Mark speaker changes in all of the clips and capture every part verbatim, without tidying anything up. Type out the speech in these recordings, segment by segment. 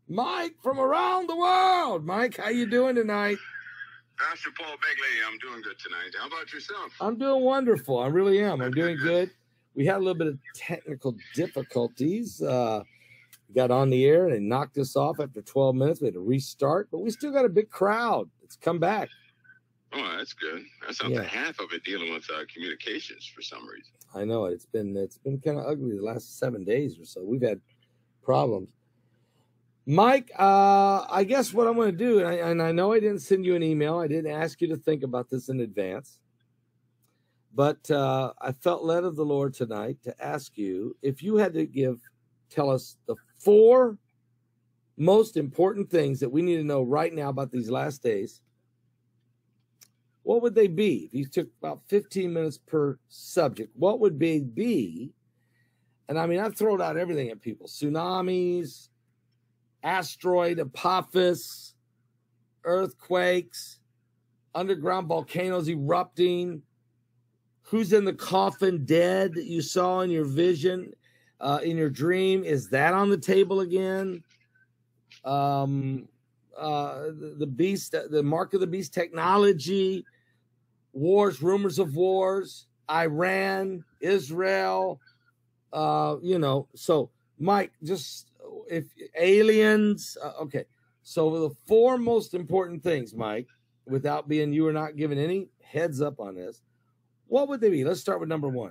Speaker 1: Mike from around the world. Mike, how you doing tonight?
Speaker 2: Pastor Paul Begley, I'm doing good tonight. How about yourself?
Speaker 1: I'm doing wonderful. I really am. I'm doing good. We had a little bit of technical difficulties. Uh, we got on the air and it knocked us off after twelve minutes. We had to restart, but we still got a big crowd. It's come back.
Speaker 2: Oh, that's good. That's not
Speaker 1: Yeah.
Speaker 2: the half of it dealing with uh, communications for some reason.
Speaker 1: I know it's been it's been kind of ugly the last seven days or so. We've had problems. Mike, uh, I guess what I'm going to do, and I, and I know I didn't send you an email. I didn't ask you to think about this in advance. But uh, I felt led of the Lord tonight to ask you if you had to give, tell us the four most important things that we need to know right now about these last days. What would they be? If you took about fifteen minutes per subject, what would they be? And I mean, I've thrown out everything at people. Tsunamis, Asteroid, Apophis, earthquakes, underground volcanoes erupting, who's in the coffin dead that you saw in your vision, uh, in your dream. Is that on the table again? Um, uh, the, the beast, the mark of the beast technology, wars, rumors of wars, Iran, Israel, uh, you know. So, Mike, just if aliens, uh, okay. So the four most important things, Mike, without being, you are not giving any heads up on this, what would they be? Let's start with number one.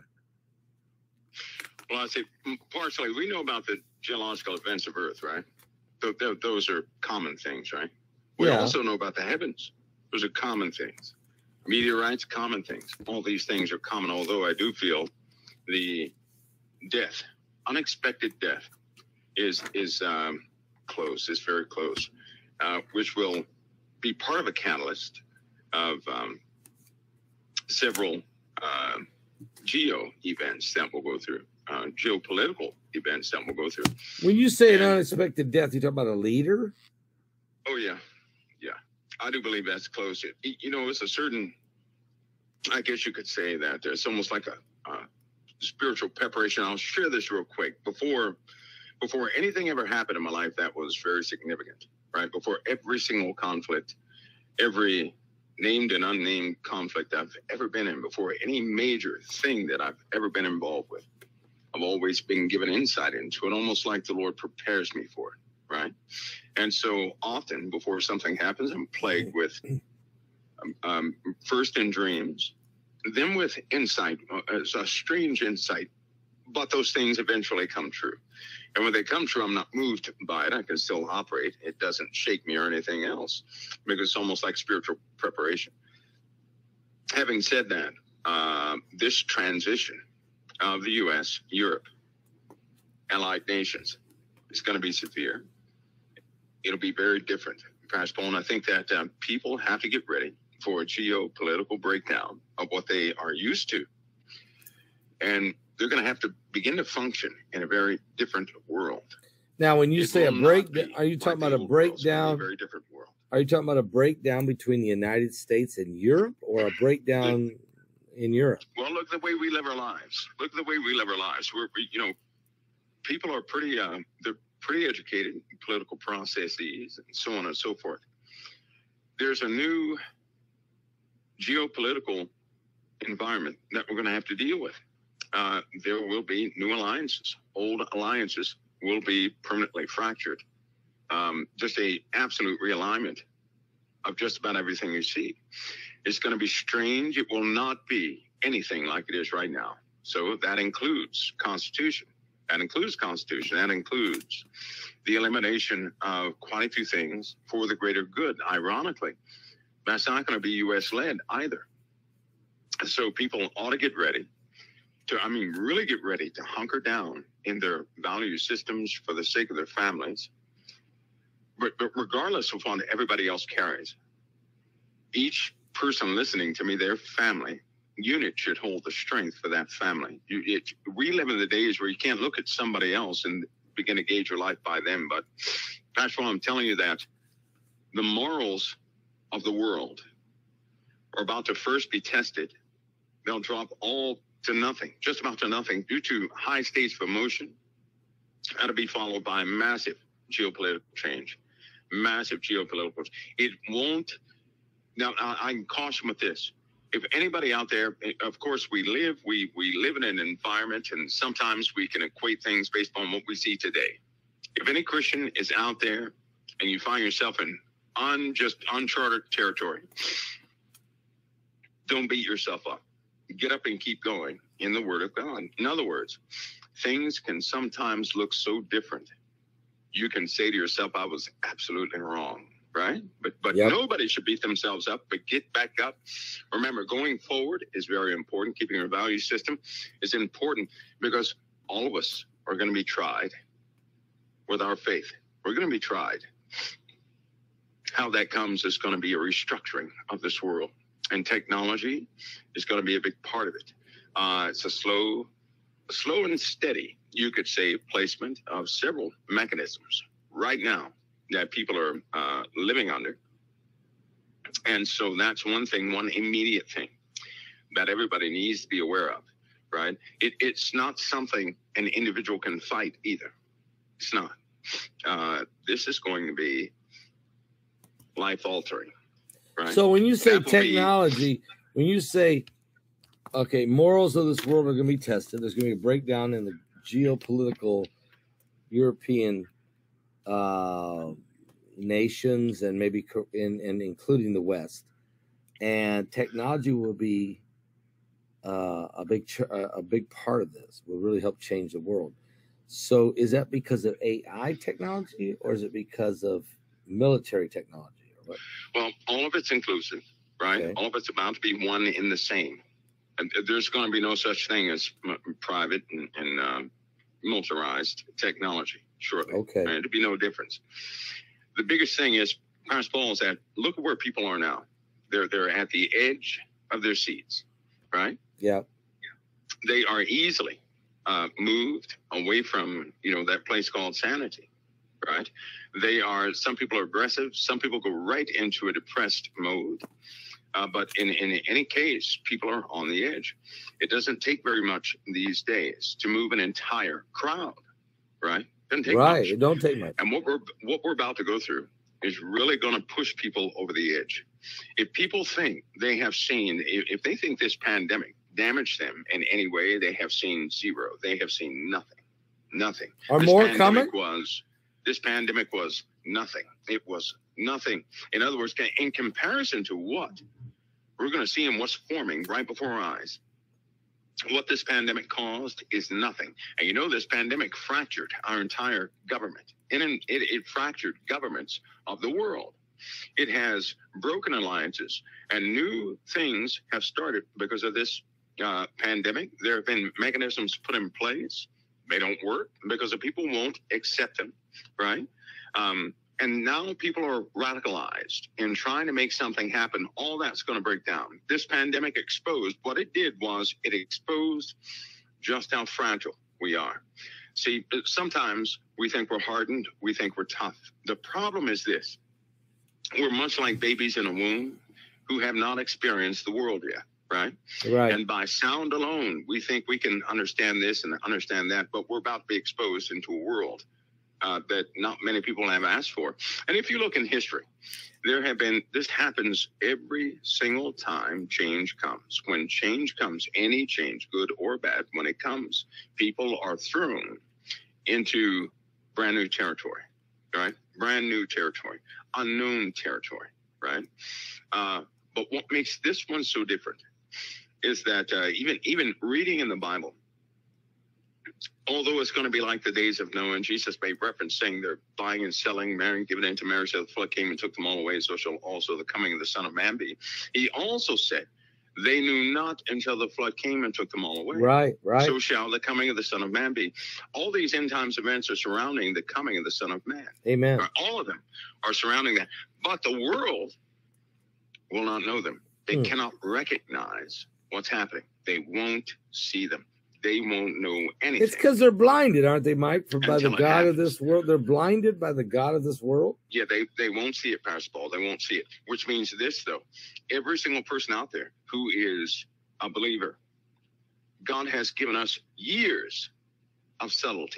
Speaker 2: Well, I'd say partially, we know about the geological events of Earth, right? Th- th- those are common things, right? We
Speaker 1: Yeah.
Speaker 2: also know about the heavens. Those are common things. Meteorites, common things. All these things are common, although I do feel the death, unexpected death, is is um, close, is very close, uh, which will be part of a catalyst of um, several uh, geo events that we'll go through, uh, geopolitical events that we'll go through.
Speaker 1: When you say an
Speaker 2: And-
Speaker 1: unexpected death, you talk about a leader?
Speaker 2: Oh, yeah. Yeah. I do believe that's close. It, you know, it's a certain, I guess you could say that it's almost like a, a spiritual preparation. I'll share this real quick. Before, before anything ever happened in my life, that was very significant, right? Before every single conflict, every named and unnamed conflict I've ever been in, before any major thing that I've ever been involved with, I've always been given insight into it, almost like the Lord prepares me for it, right? And so often before something happens, I'm plagued with um, um, first in dreams, then with insight, uh, it's a strange insight, but those things eventually come true. And when they come true, I'm not moved by it. I can still operate. It doesn't shake me or anything else because it's almost like spiritual preparation. Having said that, uh, this transition of the U S, Europe, allied nations is going to be severe. It'll be very different, Pastor Paul. And I think that uh, people have to get ready for a geopolitical breakdown of what they are used to. And they're going to have to begin to function in a very different world.
Speaker 1: Now, when you
Speaker 2: It
Speaker 1: say a
Speaker 2: will not
Speaker 1: breakdown,
Speaker 2: be
Speaker 1: are you
Speaker 2: like
Speaker 1: talking
Speaker 2: the
Speaker 1: about a
Speaker 2: old world. It's gonna be
Speaker 1: breakdown?
Speaker 2: A very different world.
Speaker 1: Are you talking about a breakdown between the United States and Europe, or a breakdown in Europe?
Speaker 2: Well, look at the way we live our lives. Look at the way we live our lives. We're, we, you know, people are pretty, uh, they're pretty educated in political processes and so on and so forth. There's a new geopolitical environment that we're going to have to deal with. Uh, there will be new alliances. Old alliances will be permanently fractured. Um, just a absolute realignment of just about everything you see. It's going to be strange. It will not be anything like it is right now. So that includes Constitution. That includes Constitution. That includes the elimination of quite a few things for the greater good. Ironically, that's not going to be U S led either. So people ought to get ready to, I mean, really get ready to hunker down in their value systems for the sake of their families. But, but regardless of what everybody else carries, each person listening to me, their family unit should hold the strength for that family. You, it, we live in the days where you can't look at somebody else and begin to gauge your life by them. But that's why I'm telling you that the morals of the world are about to first be tested. They'll drop all to nothing, just about to nothing, due to high states of emotion. That'll be followed by massive geopolitical change, massive geopolitical. It won't. Now, I, I can caution with this. If anybody out there, of course, we live, we, we live in an environment, and sometimes we can equate things based on what we see today. If any Christian is out there and you find yourself in un, just uncharted territory, don't beat yourself up. Get up and keep going in the Word of God. In other words, things can sometimes look so different. You can say to yourself, I was absolutely wrong, right? But but yep. Nobody should beat themselves up, but get back up. Remember, going forward is very important. Keeping your value system is important because all of us are going to be tried with our faith. We're going to be tried. How that comes is going to be a restructuring of this world. And technology is going to be a big part of it. Uh, it's a slow, slow and steady, you could say, placement of several mechanisms right now that people are uh, living under. And so that's one thing, one immediate thing that everybody needs to be aware of, right? It, it's not something an individual can fight either. It's not. Uh, this is going to be life-altering. Right.
Speaker 1: So when you say technology, be... when you say, okay, morals of this world are going to be tested, there's going to be a breakdown in the geopolitical European uh, nations and maybe in, and including the West, and technology will be uh, a big a big part of this. Will really help change the world. So is that because of A I technology, or is it because of military technology?
Speaker 2: Well, all of it's inclusive, right? Okay. All of it's about to be one in the same. And there's going to be no such thing as private and, and uh, militarized technology, shortly. Okay. Right? There'll be no difference. The biggest thing is, Pastor Paul is at, look at where people are now. They're they're at the edge of their seats, right?
Speaker 1: Yeah.
Speaker 2: They are easily uh, moved away from, you know, that place called sanity. Right? They are, some people are aggressive. Some people go right into a depressed mode. Uh, but in, in any case, people are on the edge. It doesn't take very much these days to move an entire crowd, right? Doesn't take
Speaker 1: right.
Speaker 2: much.
Speaker 1: It don't take much.
Speaker 2: And what we're, what we're about to go through is really going to push people over the edge. If people think they have seen, if, if they think this pandemic damaged them in any way, they have seen zero. They have seen nothing. Nothing.
Speaker 1: Are
Speaker 2: this
Speaker 1: more coming?
Speaker 2: Was, This pandemic was nothing. It was nothing. In other words, in comparison to what we're going to see and what's forming right before our eyes, what this pandemic caused is nothing. And you know, this pandemic fractured our entire government. And it, it fractured governments of the world. It has broken alliances, and new things have started because of this uh, pandemic. There have been mechanisms put in place. They don't work because the people won't accept them. Right. Um, and now people are radicalized in trying to make something happen. All that's going to break down. This pandemic exposed, what it did was it exposed just how fragile we are. See, sometimes we think we're hardened. We think we're tough. The problem is this. We're much like babies in a womb who have not experienced the world yet. Right.
Speaker 1: Right.
Speaker 2: And by sound alone, we think we can understand this and understand that. But we're about to be exposed into a world Uh, that not many people have asked for. And if you look in history, there have been, this happens every single time change comes. When change comes, any change, good or bad, when it comes, people are thrown into brand new territory, right? Brand new territory, unknown territory, right? Uh, but what makes this one so different is that uh, even, even reading in the Bible, although it's going to be like the days of Noah, and Jesus made reference saying they're buying and selling, marrying, giving into marriage, so the flood came and took them all away, so shall also the coming of the Son of Man be. He also said, they knew not until the flood came and took them all away.
Speaker 1: Right, right.
Speaker 2: So shall the coming of the Son of Man be. All these end times events are surrounding the coming of the Son of Man.
Speaker 1: Amen.
Speaker 2: All of them are surrounding that. But the world will not know them. They hmm. cannot recognize what's happening. They won't see them. They won't know anything.
Speaker 1: It's because they're blinded, aren't they, Mike? For, by the God happens. of this world. They're blinded by the God of this world?
Speaker 2: Yeah, they, they won't see it, Pastor Paul. They won't see it. Which means this, though. Every single person out there who is a believer, God has given us years of subtleties.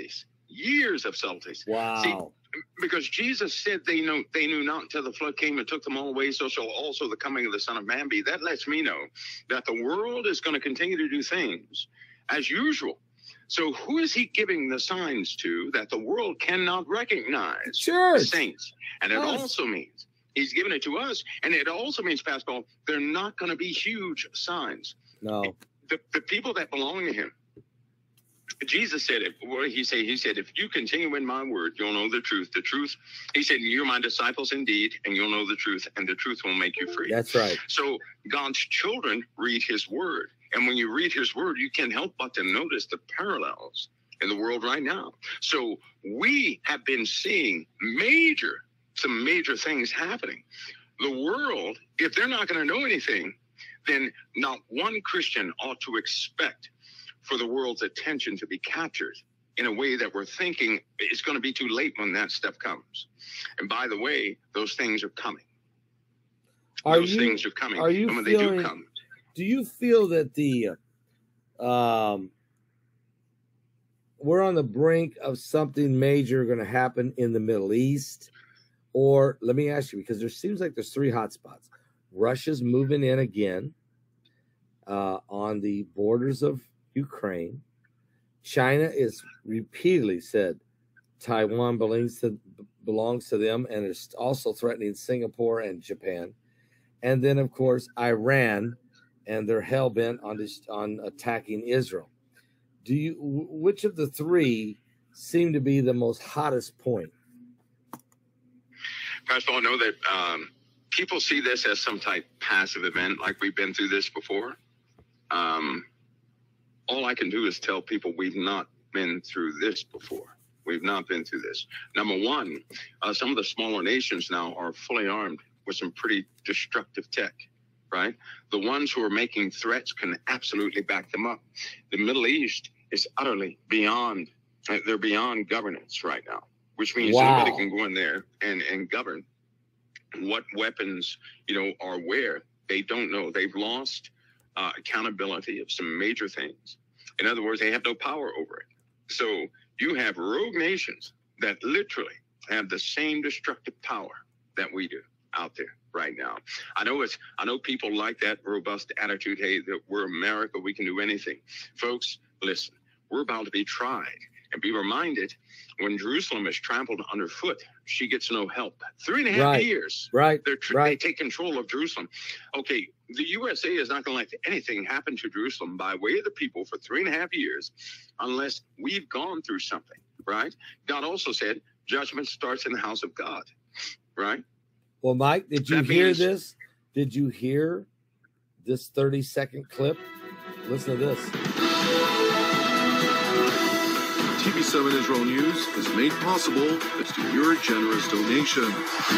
Speaker 2: years of subtleties.
Speaker 1: Wow.
Speaker 2: See, because Jesus said they know they knew not until the flood came and took them all away, so shall also the coming of the Son of Man be. That lets me know that the world is going to continue to do things as usual. So who is he giving the signs to that the world cannot recognize?
Speaker 1: Church.
Speaker 2: The saints. And it
Speaker 1: Yes.
Speaker 2: also means he's giving it to us. And it also means, Pastor Paul, they're not going to be huge signs.
Speaker 1: No.
Speaker 2: The, the people that belong to him, Jesus said it. What did he say? He said, if you continue in my word, you'll know the truth. The truth, he said, you're my disciples indeed, and you'll know the truth, and the truth will make you free.
Speaker 1: That's right.
Speaker 2: So God's children read his word. And when you read his word, you can't help but to notice the parallels in the world right now. So we have been seeing major, some major things happening. The world, if they're not going to know anything, then not one Christian ought to expect for the world's attention to be captured in a way that we're thinking it's going to be too late when that stuff comes. And by the way, those things are coming.
Speaker 1: Are
Speaker 2: those
Speaker 1: you,
Speaker 2: things are coming.
Speaker 1: Are you
Speaker 2: and when
Speaker 1: feeling,
Speaker 2: they do come,
Speaker 1: do you feel that the um, we're on the brink of something major going to happen in the Middle East? Or let me ask you, because there seems like there's three hot spots. Russia's moving in again uh, on the borders of Ukraine. China is repeatedly said Taiwan belongs to belongs to them and is also threatening Singapore and Japan. And then, of course, Iran, and they're hell bent on this, on attacking Israel. Do you? Which of the three seem to be the most hottest point?
Speaker 2: Pastor Paul, know that um, people see this as some type of passive event, like we've been through this before. Um, all I can do is tell people we've not been through this before. We've not been through this. Number one, uh, some of the smaller nations now are fully armed with some pretty destructive tech, right? The ones who are making threats can absolutely back them up. The Middle East is utterly beyond, uh, they're beyond governance right now, which means
Speaker 1: Wow.
Speaker 2: somebody can go in there and, and govern what weapons, you know, are where. They don't know. They've lost uh, accountability of some major things. In other words, they have no power over it. So you have rogue nations that literally have the same destructive power that we do out there right now. I know it's, I know people like that robust attitude. Hey, that we're America, we can do anything. Folks, listen, we're about to be tried. And be reminded, when Jerusalem is trampled underfoot, she gets no help. Three and a half
Speaker 1: Right.
Speaker 2: years.
Speaker 1: Right.
Speaker 2: They're tr-
Speaker 1: Right.
Speaker 2: They take control of Jerusalem. Okay, the U S A is not going to let anything happen to Jerusalem by way of the people for three and a half years unless we've gone through something, right? God also said judgment starts in the house of God, right?
Speaker 1: Well, Mike, did you
Speaker 2: That
Speaker 1: hear
Speaker 2: means-
Speaker 1: this? Did you hear this thirty second clip? Listen to this.
Speaker 3: T V seven Israel News is made possible thanks to your generous donation.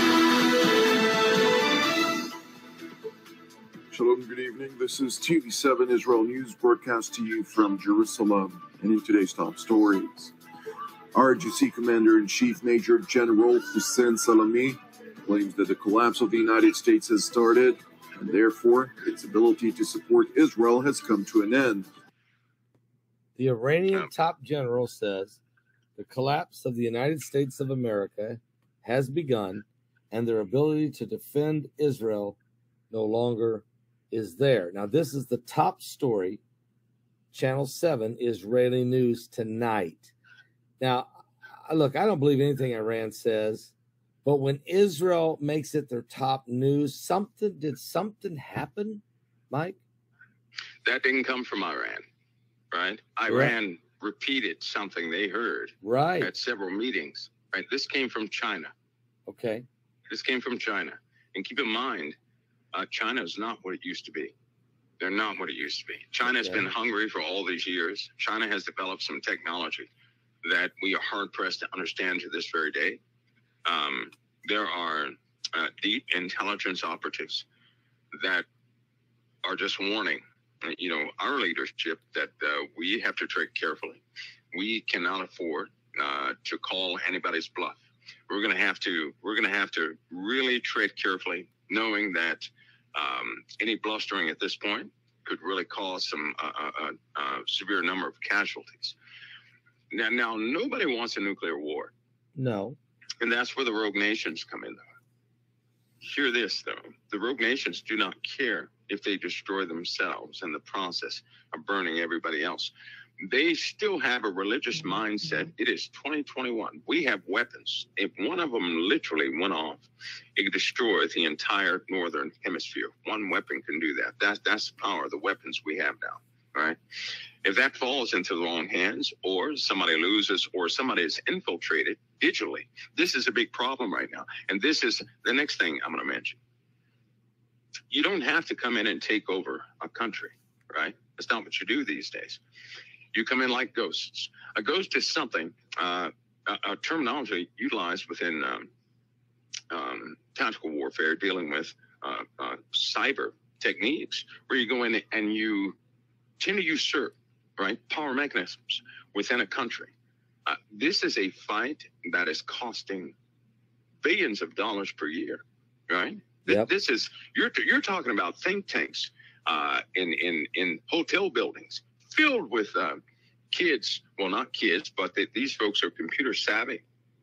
Speaker 3: Shalom, good evening. This is T V seven Israel News broadcast to you from Jerusalem. And in today's top stories, R G C Commander-in-Chief Major General Hussein Salami claims that the collapse of the United States has started, and therefore its ability to support Israel has come to an end.
Speaker 1: The Iranian top general says the collapse of the United States of America has begun, and their ability to defend Israel no longer is there. Now, this is the top story, Channel seven, Israeli News tonight. Now, look, I don't believe anything Iran says, but when Israel makes it their top news, something did something happen, Mike?
Speaker 2: That didn't come from Iran, right? Iran repeated something they heard
Speaker 1: Right.
Speaker 2: at several meetings, right? This came from China.
Speaker 1: Okay.
Speaker 2: This came from China. And keep in mind, uh, China is not what it used to be. They're not what it used to be. China has
Speaker 1: Okay.
Speaker 2: been hungry for all these years. China has developed some technology that we are hard-pressed to understand to this very day. Um, there are uh, deep intelligence operatives that are just warning, uh, you know, our leadership that uh, we have to tread carefully. We cannot afford uh, to call anybody's bluff. We're going to have to. We're going to have to really tread carefully, knowing that um, any blustering at this point could really cause some uh, uh, uh, severe number of casualties. Now, now, nobody wants a nuclear war.
Speaker 1: No.
Speaker 2: And that's where the rogue nations come in, though. Hear this, though. The rogue nations do not care if they destroy themselves in the process of burning everybody else. They still have a religious mindset. It is twenty twenty-one. We have weapons. If one of them literally went off, it could destroy the entire northern hemisphere. One weapon can do that. That's, that's the power of the weapons we have now, all right? If that falls into the wrong hands, or somebody loses, or somebody is infiltrated digitally, this is a big problem right now. And this is the next thing I'm going to mention. You don't have to come in and take over a country, right? That's not what you do these days. You come in like ghosts. A ghost is something, uh, a, a terminology utilized within um, um, tactical warfare, dealing with uh, uh, cyber techniques, where you go in and you tend to usurp, right, power mechanisms within a country. Uh, this is a fight that is costing billions of dollars per year, right?
Speaker 1: Yep.
Speaker 2: This is, you're you're talking about think tanks uh, in in in hotel buildings filled with uh, kids. Well, not kids, but they, these folks are computer savvy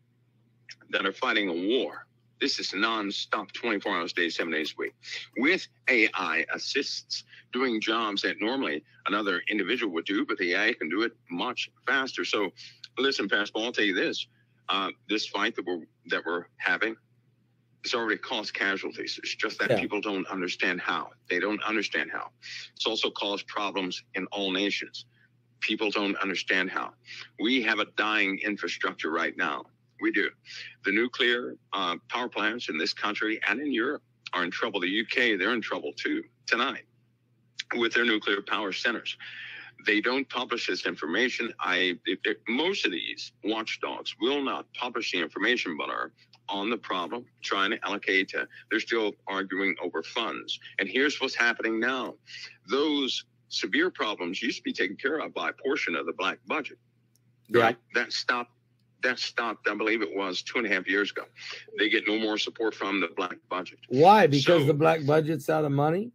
Speaker 2: that are fighting a war. This is nonstop, twenty-four hours a day, seven days a week, with A I assists doing jobs that normally another individual would do, but the A I can do it much faster. So, listen, Pastor Paul, I'll tell you this: uh, this fight that we're that we're having, it's already caused casualties. It's just that
Speaker 1: Yeah.
Speaker 2: people don't understand how. They don't understand how. It's also caused problems in all nations. People don't understand how. We have a dying infrastructure right now. We do. The nuclear uh, power plants in this country and in Europe are in trouble. The U K, they're in trouble too tonight with their nuclear power centers. They don't publish this information. I if, if most of these watchdogs will not publish the information, but are on the problem, trying to allocate. Uh, they're still arguing over funds. And here's what's happening now. Those severe problems used to be taken care of by a portion of the black budget.
Speaker 1: Yeah.
Speaker 2: Right? That stopped. That stopped, I believe it was two and a half years ago. They get no more support from the black budget.
Speaker 1: Why? Because
Speaker 2: So-
Speaker 1: the black budget's out of money?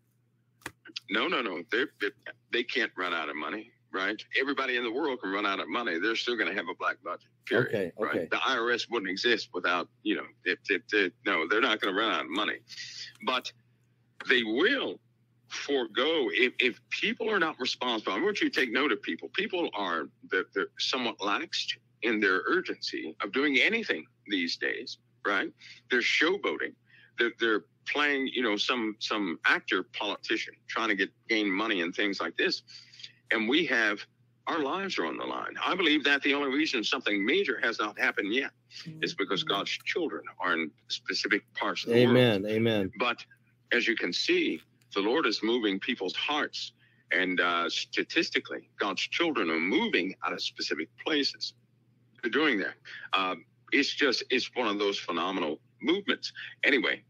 Speaker 2: No, no, no. They're, they they can't run out of money, right? Everybody in the world can run out of money. They're still going to have a black budget, period.
Speaker 1: Okay, okay.
Speaker 2: Right? The I R S wouldn't exist without, you know, if, if, if, no, they're not going to run out of money. But they will forego, if, if people are not responsible, I want you to take note of people. People are they're, they're somewhat laxed in their urgency of doing anything these days, right? They're showboating. They're, they're playing, you know, some some actor politician trying to get gain money and things like this. And we have, our lives are on the line. I believe that the only reason something major has not happened yet is because God's children are in specific parts of the world.
Speaker 1: Amen. Amen.
Speaker 2: But as you can see, the Lord is moving people's hearts. And uh, statistically, God's children are moving out of specific places. They're doing that. Um, it's just, it's one of those phenomenal movements. Anyway,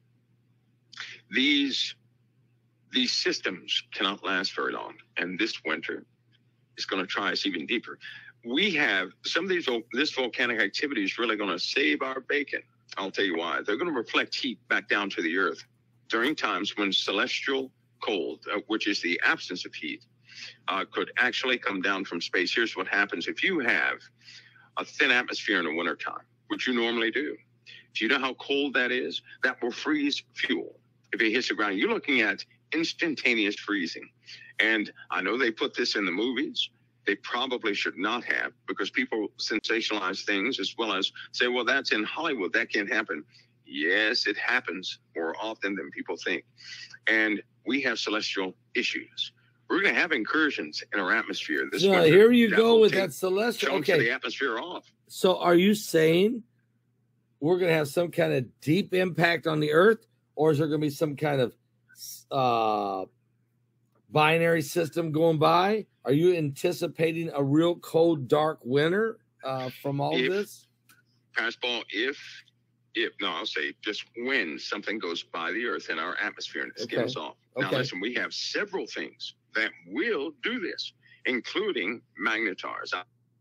Speaker 2: these these systems cannot last very long. And this winter is going to try us even deeper. We have some of these, this volcanic activity is really going to save our bacon. I'll tell you why. They're going to reflect heat back down to the earth during times when celestial cold, uh, which is the absence of heat, uh, could actually come down from space. Here's what happens if you have a thin atmosphere in the wintertime, which you normally do. Do you know how cold that is? That will freeze fuel. If it hits the ground, you're looking at instantaneous freezing. And I know they put this in the movies. They probably should not have, because people sensationalize things as well as say, well, that's in Hollywood. That can't happen. Yes, it happens more often than people think. And we have celestial issues. We're going to have incursions in our atmosphere this
Speaker 1: So
Speaker 2: winter.
Speaker 1: here you
Speaker 2: that
Speaker 1: go
Speaker 2: will
Speaker 1: with
Speaker 2: take
Speaker 1: that celestial.
Speaker 2: chunks of
Speaker 1: Okay.
Speaker 2: the atmosphere off.
Speaker 1: So are you saying we're going to have some kind of deep impact on the earth, or is there going to be some kind of uh, binary system going by? Are you anticipating a real cold, dark winter uh, from all
Speaker 2: If-
Speaker 1: this?
Speaker 2: Fastball, if, if, no, I'll say just when something goes by the earth in our atmosphere and it
Speaker 1: Okay.
Speaker 2: skims off. Now,
Speaker 1: Okay.
Speaker 2: listen, we have several things that will do this, including magnetars.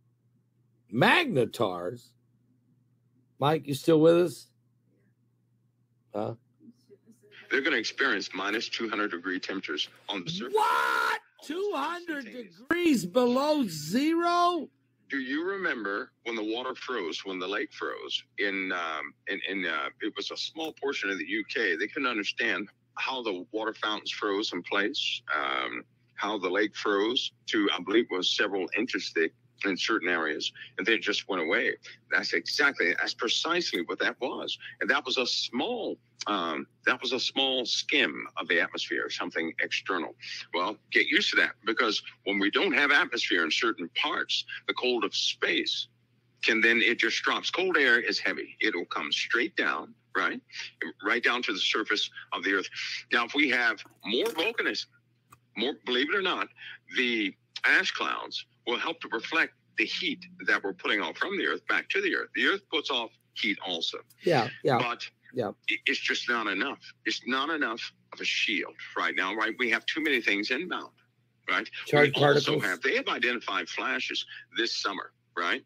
Speaker 1: Magnetars? Mike, you still with us? Huh?
Speaker 2: They're going to experience minus two hundred degree temperatures on the surface.
Speaker 1: What? two hundred degrees below zero?
Speaker 2: do you remember when the water froze, when the lake froze in, um, in, in uh, it was a small portion of the U K. They couldn't understand how the water fountains froze in place, um, how the lake froze to, I believe, was several inches thick in certain areas, and they just went away. That's exactly, that's precisely what that was. And that was a small, um, that was a small skim of the atmosphere, something external. Well, get used to that, because when we don't have atmosphere in certain parts, the cold of space can then, it just drops. Cold air is heavy. It'll come straight down, right? Right down to the surface of the earth. Now, if we have more volcanism, more, believe it or not, the ash clouds will help to reflect the heat that we're putting off from the earth back to the earth. The earth puts off heat also.
Speaker 1: Yeah, yeah.
Speaker 2: But
Speaker 1: yeah.
Speaker 2: it's just not enough. It's not enough of a shield right now, right? We have too many things inbound, right?
Speaker 1: Charged
Speaker 2: we
Speaker 1: particles.
Speaker 2: also have, they have identified flashes this summer, right?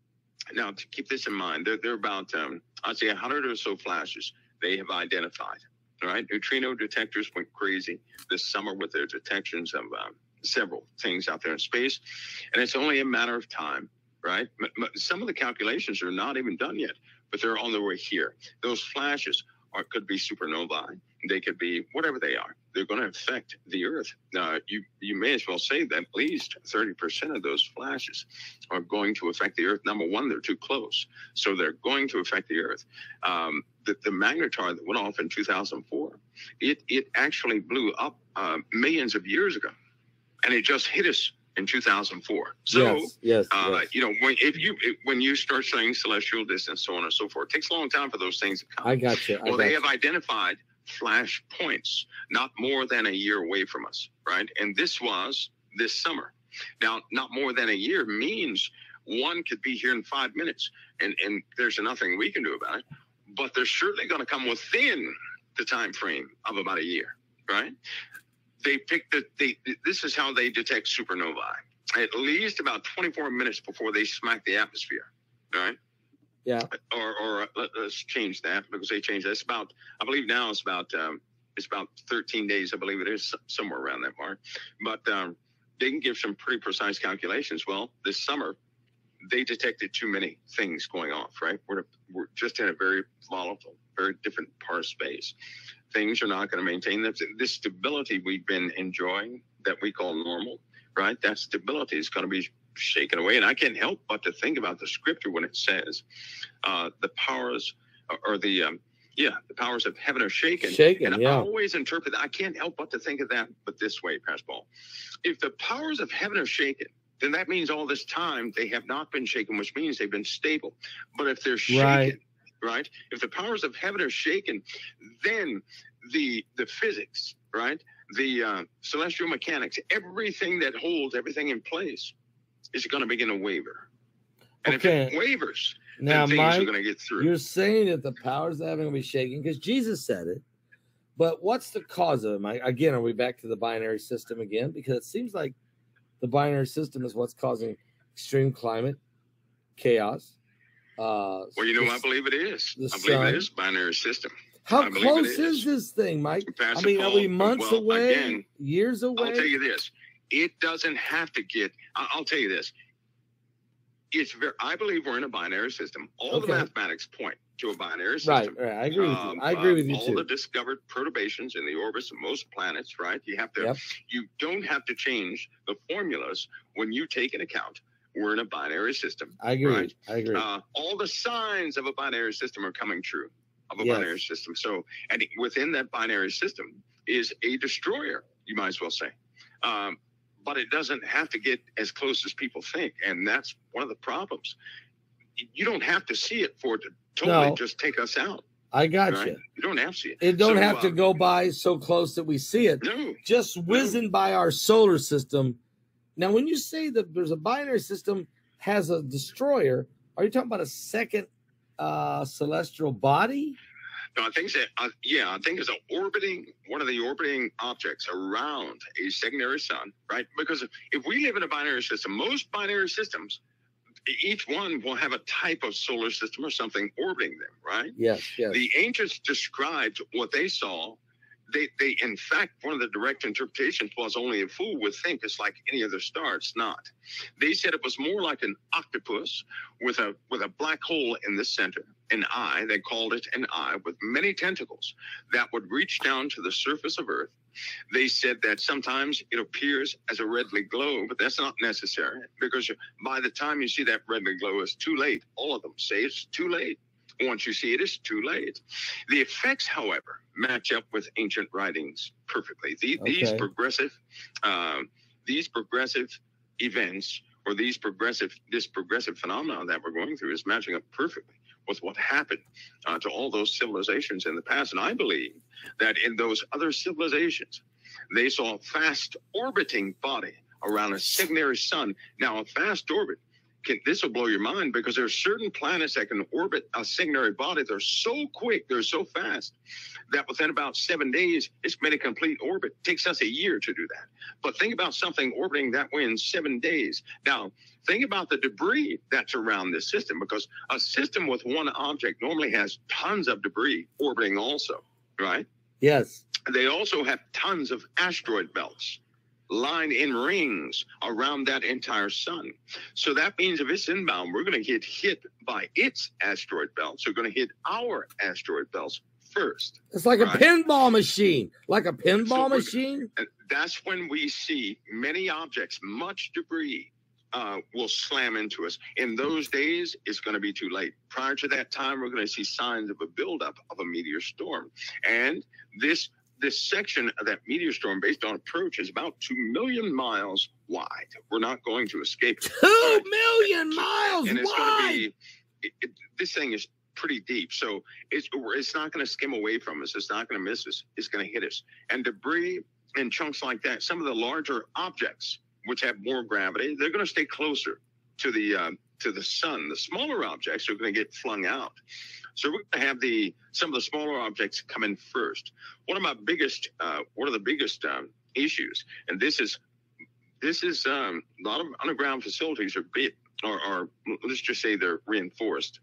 Speaker 2: Now, to keep this in mind, they're, they're about, um, I'd say, one hundred or so flashes they have identified, all right? Neutrino detectors went crazy this summer with their detections of um, several things out there in space, and it's only a matter of time, right? Some of the calculations are not even done yet, but they're on their way here. Those flashes are, could be supernovae. They could be whatever they are. They're going to affect the Earth. Uh, you you may as well say that at least thirty percent of those flashes are going to affect the Earth. Number one, they're too close, so they're going to affect the Earth. Um, the, the magnetar that went off in two thousand four, it it actually blew up uh, millions of years ago. And it just hit us in two thousand four. So,
Speaker 1: yes, yes,
Speaker 2: uh,
Speaker 1: yes.
Speaker 2: you know, when if you if, when you start saying celestial distance, so on and so forth, it takes a long time for those things to come.
Speaker 1: I got you. I
Speaker 2: well,
Speaker 1: got
Speaker 2: they
Speaker 1: you.
Speaker 2: have identified flash points not more than a year away from us, right? And this was this summer. Now, not more than a year means one could be here in five minutes, and and there's nothing we can do about it. But they're certainly going to come within the time frame of about a year, right? They pick the, they, this is how they detect supernovae. At least about twenty-four minutes before they smack the atmosphere, right?
Speaker 1: Yeah.
Speaker 2: Or, or let, let's change that, because they changed that. It's about, I believe now it's about, um, it's about thirteen days. I believe it is somewhere around that mark. But um, they can give some pretty precise calculations. Well, this summer, they detected too many things going off, right? We're, we're just in a very volatile, very different part of space. Things are not going to maintain this, this stability we've been enjoying that we call normal, right? That stability is going to be shaken away. And I can't help but to think about the scripture when it says uh, the powers or the, um, yeah, the powers of heaven are shaken.
Speaker 1: Shaken,
Speaker 2: and
Speaker 1: yeah.
Speaker 2: I always interpret that. I can't help but to think of that, but this way, Pastor Paul. If the powers of heaven are shaken, then that means all this time they have not been shaken, which means they've been stable. But if they're shaken,
Speaker 1: Right.
Speaker 2: right? If the powers of heaven are shaken, then the the physics, right? The uh, celestial mechanics, everything that holds everything in place is going to begin to waver. And
Speaker 1: Okay.
Speaker 2: if it wavers,
Speaker 1: Now,
Speaker 2: then things
Speaker 1: Mike,
Speaker 2: are going to get through.
Speaker 1: you're saying that the powers of heaven will be shaking because Jesus said it. But what's the cause of it, Mike? Again, are we back to the binary system again? Because it seems like the binary system is what's causing extreme climate chaos. Uh,
Speaker 2: Well, you know,
Speaker 1: the-
Speaker 2: I believe it is.
Speaker 1: the
Speaker 2: I believe
Speaker 1: sun.
Speaker 2: it is binary system.
Speaker 1: How
Speaker 2: I believe
Speaker 1: close
Speaker 2: it
Speaker 1: is.
Speaker 2: is.
Speaker 1: this thing, Mike?
Speaker 2: Pastor
Speaker 1: I mean, are we
Speaker 2: Paul,
Speaker 1: months
Speaker 2: well,
Speaker 1: away,
Speaker 2: again,
Speaker 1: years away?
Speaker 2: I'll tell you this. It doesn't have to get, I- I'll tell you this. It's very, I believe we're in a binary system. All
Speaker 1: Okay.
Speaker 2: the mathematics point to a binary
Speaker 1: Right,
Speaker 2: system.
Speaker 1: right. I agree with you.
Speaker 2: Um,
Speaker 1: I agree
Speaker 2: uh,
Speaker 1: with you
Speaker 2: all
Speaker 1: too.
Speaker 2: the discovered perturbations in the orbits of most planets, right? You have to,
Speaker 1: Yep.
Speaker 2: you don't have to change the formulas when you take into account we're in a binary system.
Speaker 1: I agree.
Speaker 2: Right?
Speaker 1: I agree.
Speaker 2: Uh, all the signs of a binary system are coming true of a
Speaker 1: Yes.
Speaker 2: binary system. So, and within that binary system is a destroyer, you might as well say. Um, but it doesn't have to get as close as people think. And that's one of the problems. You don't have to see it for it to totally
Speaker 1: No.
Speaker 2: just take us out.
Speaker 1: I got
Speaker 2: Right?
Speaker 1: you.
Speaker 2: You don't have to see it.
Speaker 1: It don't
Speaker 2: So,
Speaker 1: have to
Speaker 2: uh,
Speaker 1: go by so close that we see it.
Speaker 2: No.
Speaker 1: Just whizzing by our solar system. Now, when you say that there's a binary system has a destroyer, are you talking about a second uh, celestial body?
Speaker 2: No, I think that, uh, yeah, I think it's an orbiting, one of the orbiting objects around a secondary sun, right? Because if, if we live in a binary system, most binary systems, each one will have a type of solar system or something orbiting them, right?
Speaker 1: Yes, yes.
Speaker 2: The ancients described what they saw they, they, in fact, one of the direct interpretations was only a fool would think it's like any other star. It's not. They said it was more like an octopus with a with a black hole in the center, an eye. They called it an eye with many tentacles that would reach down to the surface of Earth. They said that sometimes it appears as a redly glow, but that's not necessary, because by the time you see that redly glow, it's too late. All of them say it's too late. Once you see it, it's too late. The effects, however, match up with ancient writings perfectly. The,
Speaker 1: Okay.
Speaker 2: These progressive, um, these progressive events, or these progressive, this progressive phenomenon that we're going through, is matching up perfectly with what happened uh, to all those civilizations in the past. And I believe that in those other civilizations, they saw a fast orbiting body around a stationary sun. Now, a fast orbit, can, this will blow your mind, because there are certain planets that can orbit a stationary body. They're so quick, they're so fast, that within about seven days, it's made a complete orbit. It takes us a year to do that. But think about something orbiting that way in seven days. Now, think about the debris that's around this system, because a system with one object normally has tons of debris orbiting also, right?
Speaker 1: Yes.
Speaker 2: They also have tons of asteroid belts lined in rings around that entire sun. So that means if it's inbound, we're going to get hit by its asteroid belts. So we're going to hit our asteroid belts first.
Speaker 1: It's like
Speaker 2: right?
Speaker 1: a pinball machine. Like a pinball
Speaker 2: So
Speaker 1: machine?
Speaker 2: And that's when we see many objects, much debris, uh, will slam into us. In those days, it's going to be too late. Prior to that time, we're going to see signs of a buildup of a meteor storm. And this this section of that meteor storm, based on approach, is about two million miles wide. We're not going to escape it.
Speaker 1: Two million miles
Speaker 2: And it's
Speaker 1: wide!
Speaker 2: going to be, it, it, this thing is pretty deep. So it's, it's not going to skim away from us. It's not going to miss us. It's going to hit us. And debris and chunks like that, some of the larger objects, which have more gravity, they're going to stay closer to the uh, to the sun. The smaller objects are going to get flung out. So we're going to have the some of the smaller objects come in first. One of my biggest, uh, one of the biggest um, issues, and this is this is um, a lot of underground facilities are big, or, or let's just say they're reinforced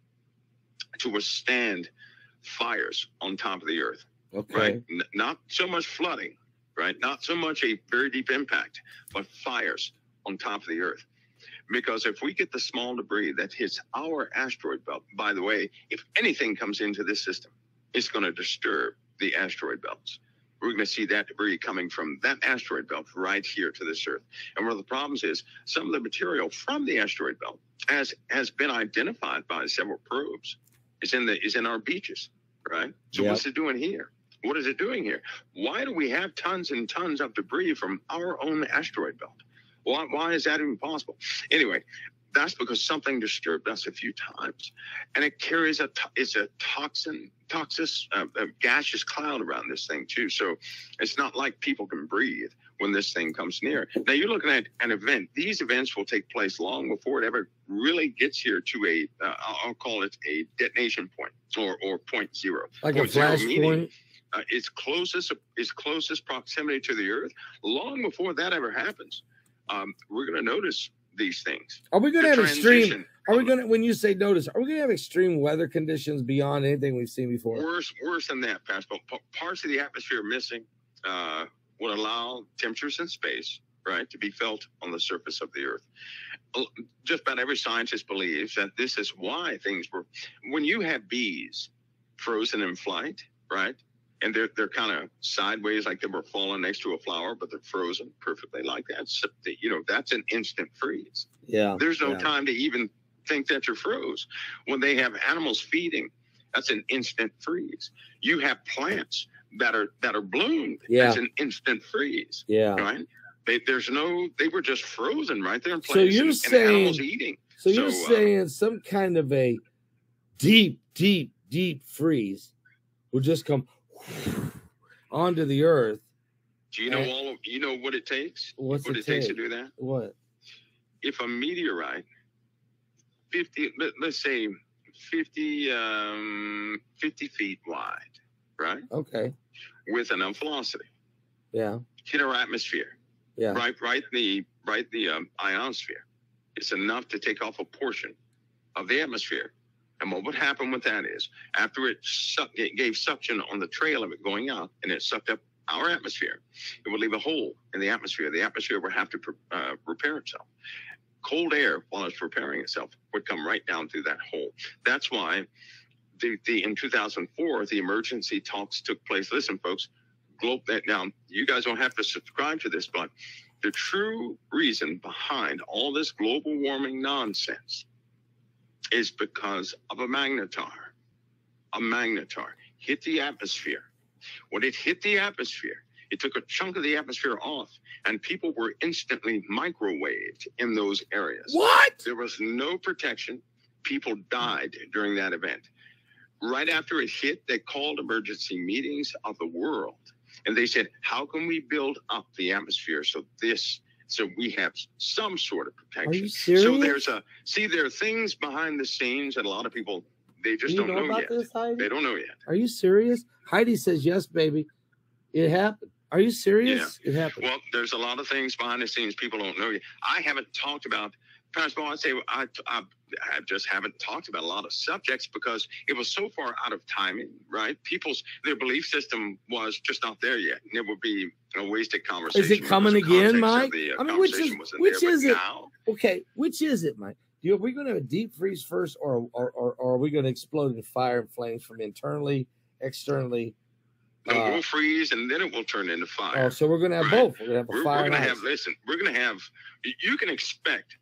Speaker 2: to withstand fires on top of the earth.
Speaker 1: Okay.
Speaker 2: Right? N- not so much flooding, right? Not so much a very deep impact, but fires on top of the earth. Because if we get the small debris that hits our asteroid belt, by the way, if anything comes into this system, it's going to disturb the asteroid belts. We're going to see that debris coming from that asteroid belt right here to this Earth. And one of the problems is some of the material from the asteroid belt has, has been identified by several probes. It's in the is in our beaches, right? So
Speaker 1: Yep.
Speaker 2: what's it doing here? What is it doing here? Why do we have tons and tons of debris from our own asteroid belt? Why, why is that even possible? Anyway, that's because something disturbed us a few times, and it carries a to- it's a toxin, toxic, uh, a gaseous cloud around this thing too. So it's not like people can breathe when this thing comes near. Now you're looking at an event. These events will take place long before it ever really gets here to a, uh, I'll call it a detonation point, or or point zero.
Speaker 1: Like
Speaker 2: Point
Speaker 1: a
Speaker 2: zero
Speaker 1: flash
Speaker 2: meaning,
Speaker 1: point?
Speaker 2: Uh, its closest its closest proximity to the Earth. Long before that ever happens, um, we're going to notice these things.
Speaker 1: Are we going to
Speaker 2: The
Speaker 1: have extreme?
Speaker 2: transition
Speaker 1: Are we
Speaker 2: of-
Speaker 1: going to, when you say notice, are we going to have extreme weather conditions beyond anything we've seen before?
Speaker 2: Worse, worse than that, Pascal. P- parts of the atmosphere missing uh, would allow temperatures in space, right, to be felt on the surface of the Earth. Uh, Just about every scientist believes that this is why things were. When you have bees frozen in flight, right, and they're they're kind of sideways, like they were falling next to a flower, but they're frozen perfectly like that. So, you know, that's an instant freeze.
Speaker 1: Yeah.
Speaker 2: There's no
Speaker 1: yeah.
Speaker 2: time to even think that you're froze. When they have animals feeding, that's an instant freeze. You have plants that are that are bloomed.
Speaker 1: Yeah.
Speaker 2: That's an instant freeze.
Speaker 1: Yeah.
Speaker 2: Right? They, there's no. They were just frozen right there in
Speaker 1: So
Speaker 2: place.
Speaker 1: you're
Speaker 2: and,
Speaker 1: saying-
Speaker 2: and animals eating.
Speaker 1: So you're
Speaker 2: So, uh,
Speaker 1: saying some kind of a deep, deep, deep freeze will just come onto the Earth.
Speaker 2: Do you know
Speaker 1: and-
Speaker 2: all? Of, you know what it takes?
Speaker 1: What's
Speaker 2: what
Speaker 1: it
Speaker 2: it takes to
Speaker 1: take?
Speaker 2: do that?
Speaker 1: What?
Speaker 2: If a meteorite, fifty, let, let's say fifty, um, fifty feet wide, right,
Speaker 1: Okay.
Speaker 2: with enough velocity,
Speaker 1: Yeah.
Speaker 2: hit our atmosphere,
Speaker 1: Yeah.
Speaker 2: right, right the right the um, ionosphere. It's enough to take off a portion of the atmosphere. And what would happen with that is, after it, suck, it gave suction on the trail of it going out, and it sucked up our atmosphere. It would leave a hole in the atmosphere. The atmosphere would have to uh, repair itself. Cold air, while it's preparing itself, would come right down through that hole. That's why the, the in two thousand four, the emergency talks took place. Listen, folks, globe that now, you guys don't have to subscribe to this, but the true reason behind all this global warming nonsense is because of a magnetar. A magnetar hit the atmosphere. When it hit the atmosphere, it took a chunk of the atmosphere off, and people were instantly microwaved in those areas.
Speaker 1: What?
Speaker 2: There was no protection. People died during that event. Right after it hit, they called emergency meetings of the world. And they said, how can we build up the atmosphere so this, so we have some sort of protection?
Speaker 1: Are you serious?
Speaker 2: So there's a, see, there are things behind the scenes that a lot of people, they just
Speaker 1: Do you
Speaker 2: don't
Speaker 1: know
Speaker 2: know,
Speaker 1: about
Speaker 2: yet.
Speaker 1: this, Heidi?
Speaker 2: They don't know yet.
Speaker 1: Are you serious? Heidi says, yes, baby. It happened. Are you serious?
Speaker 2: Yeah.
Speaker 1: It happened.
Speaker 2: Well, there's a lot of things behind the scenes people don't know yet. I haven't talked about, Pastor Paul, I say I, I, I just haven't talked about a lot of subjects because it was so far out of timing, right? People's, their belief system was just not there yet. And it would be a wasted conversation.
Speaker 1: Is it coming
Speaker 2: because the
Speaker 1: again,
Speaker 2: context
Speaker 1: Mike?
Speaker 2: of the, uh,
Speaker 1: I mean, which is,
Speaker 2: conversation wasn't
Speaker 1: which
Speaker 2: there,
Speaker 1: is
Speaker 2: but
Speaker 1: it?
Speaker 2: now-
Speaker 1: Okay, which is it, Mike? Do you, are we going to have a deep freeze first, or, or, or, or are we going to explode in fire and flames from internally, externally?
Speaker 2: No,
Speaker 1: Uh,
Speaker 2: we'll freeze and then it will turn into fire.
Speaker 1: Oh, so we're going to have
Speaker 2: Right.
Speaker 1: both. We're going to have a
Speaker 2: We're,
Speaker 1: fire
Speaker 2: we're
Speaker 1: and
Speaker 2: going to
Speaker 1: ice.
Speaker 2: have, listen, we're going to have, you can expect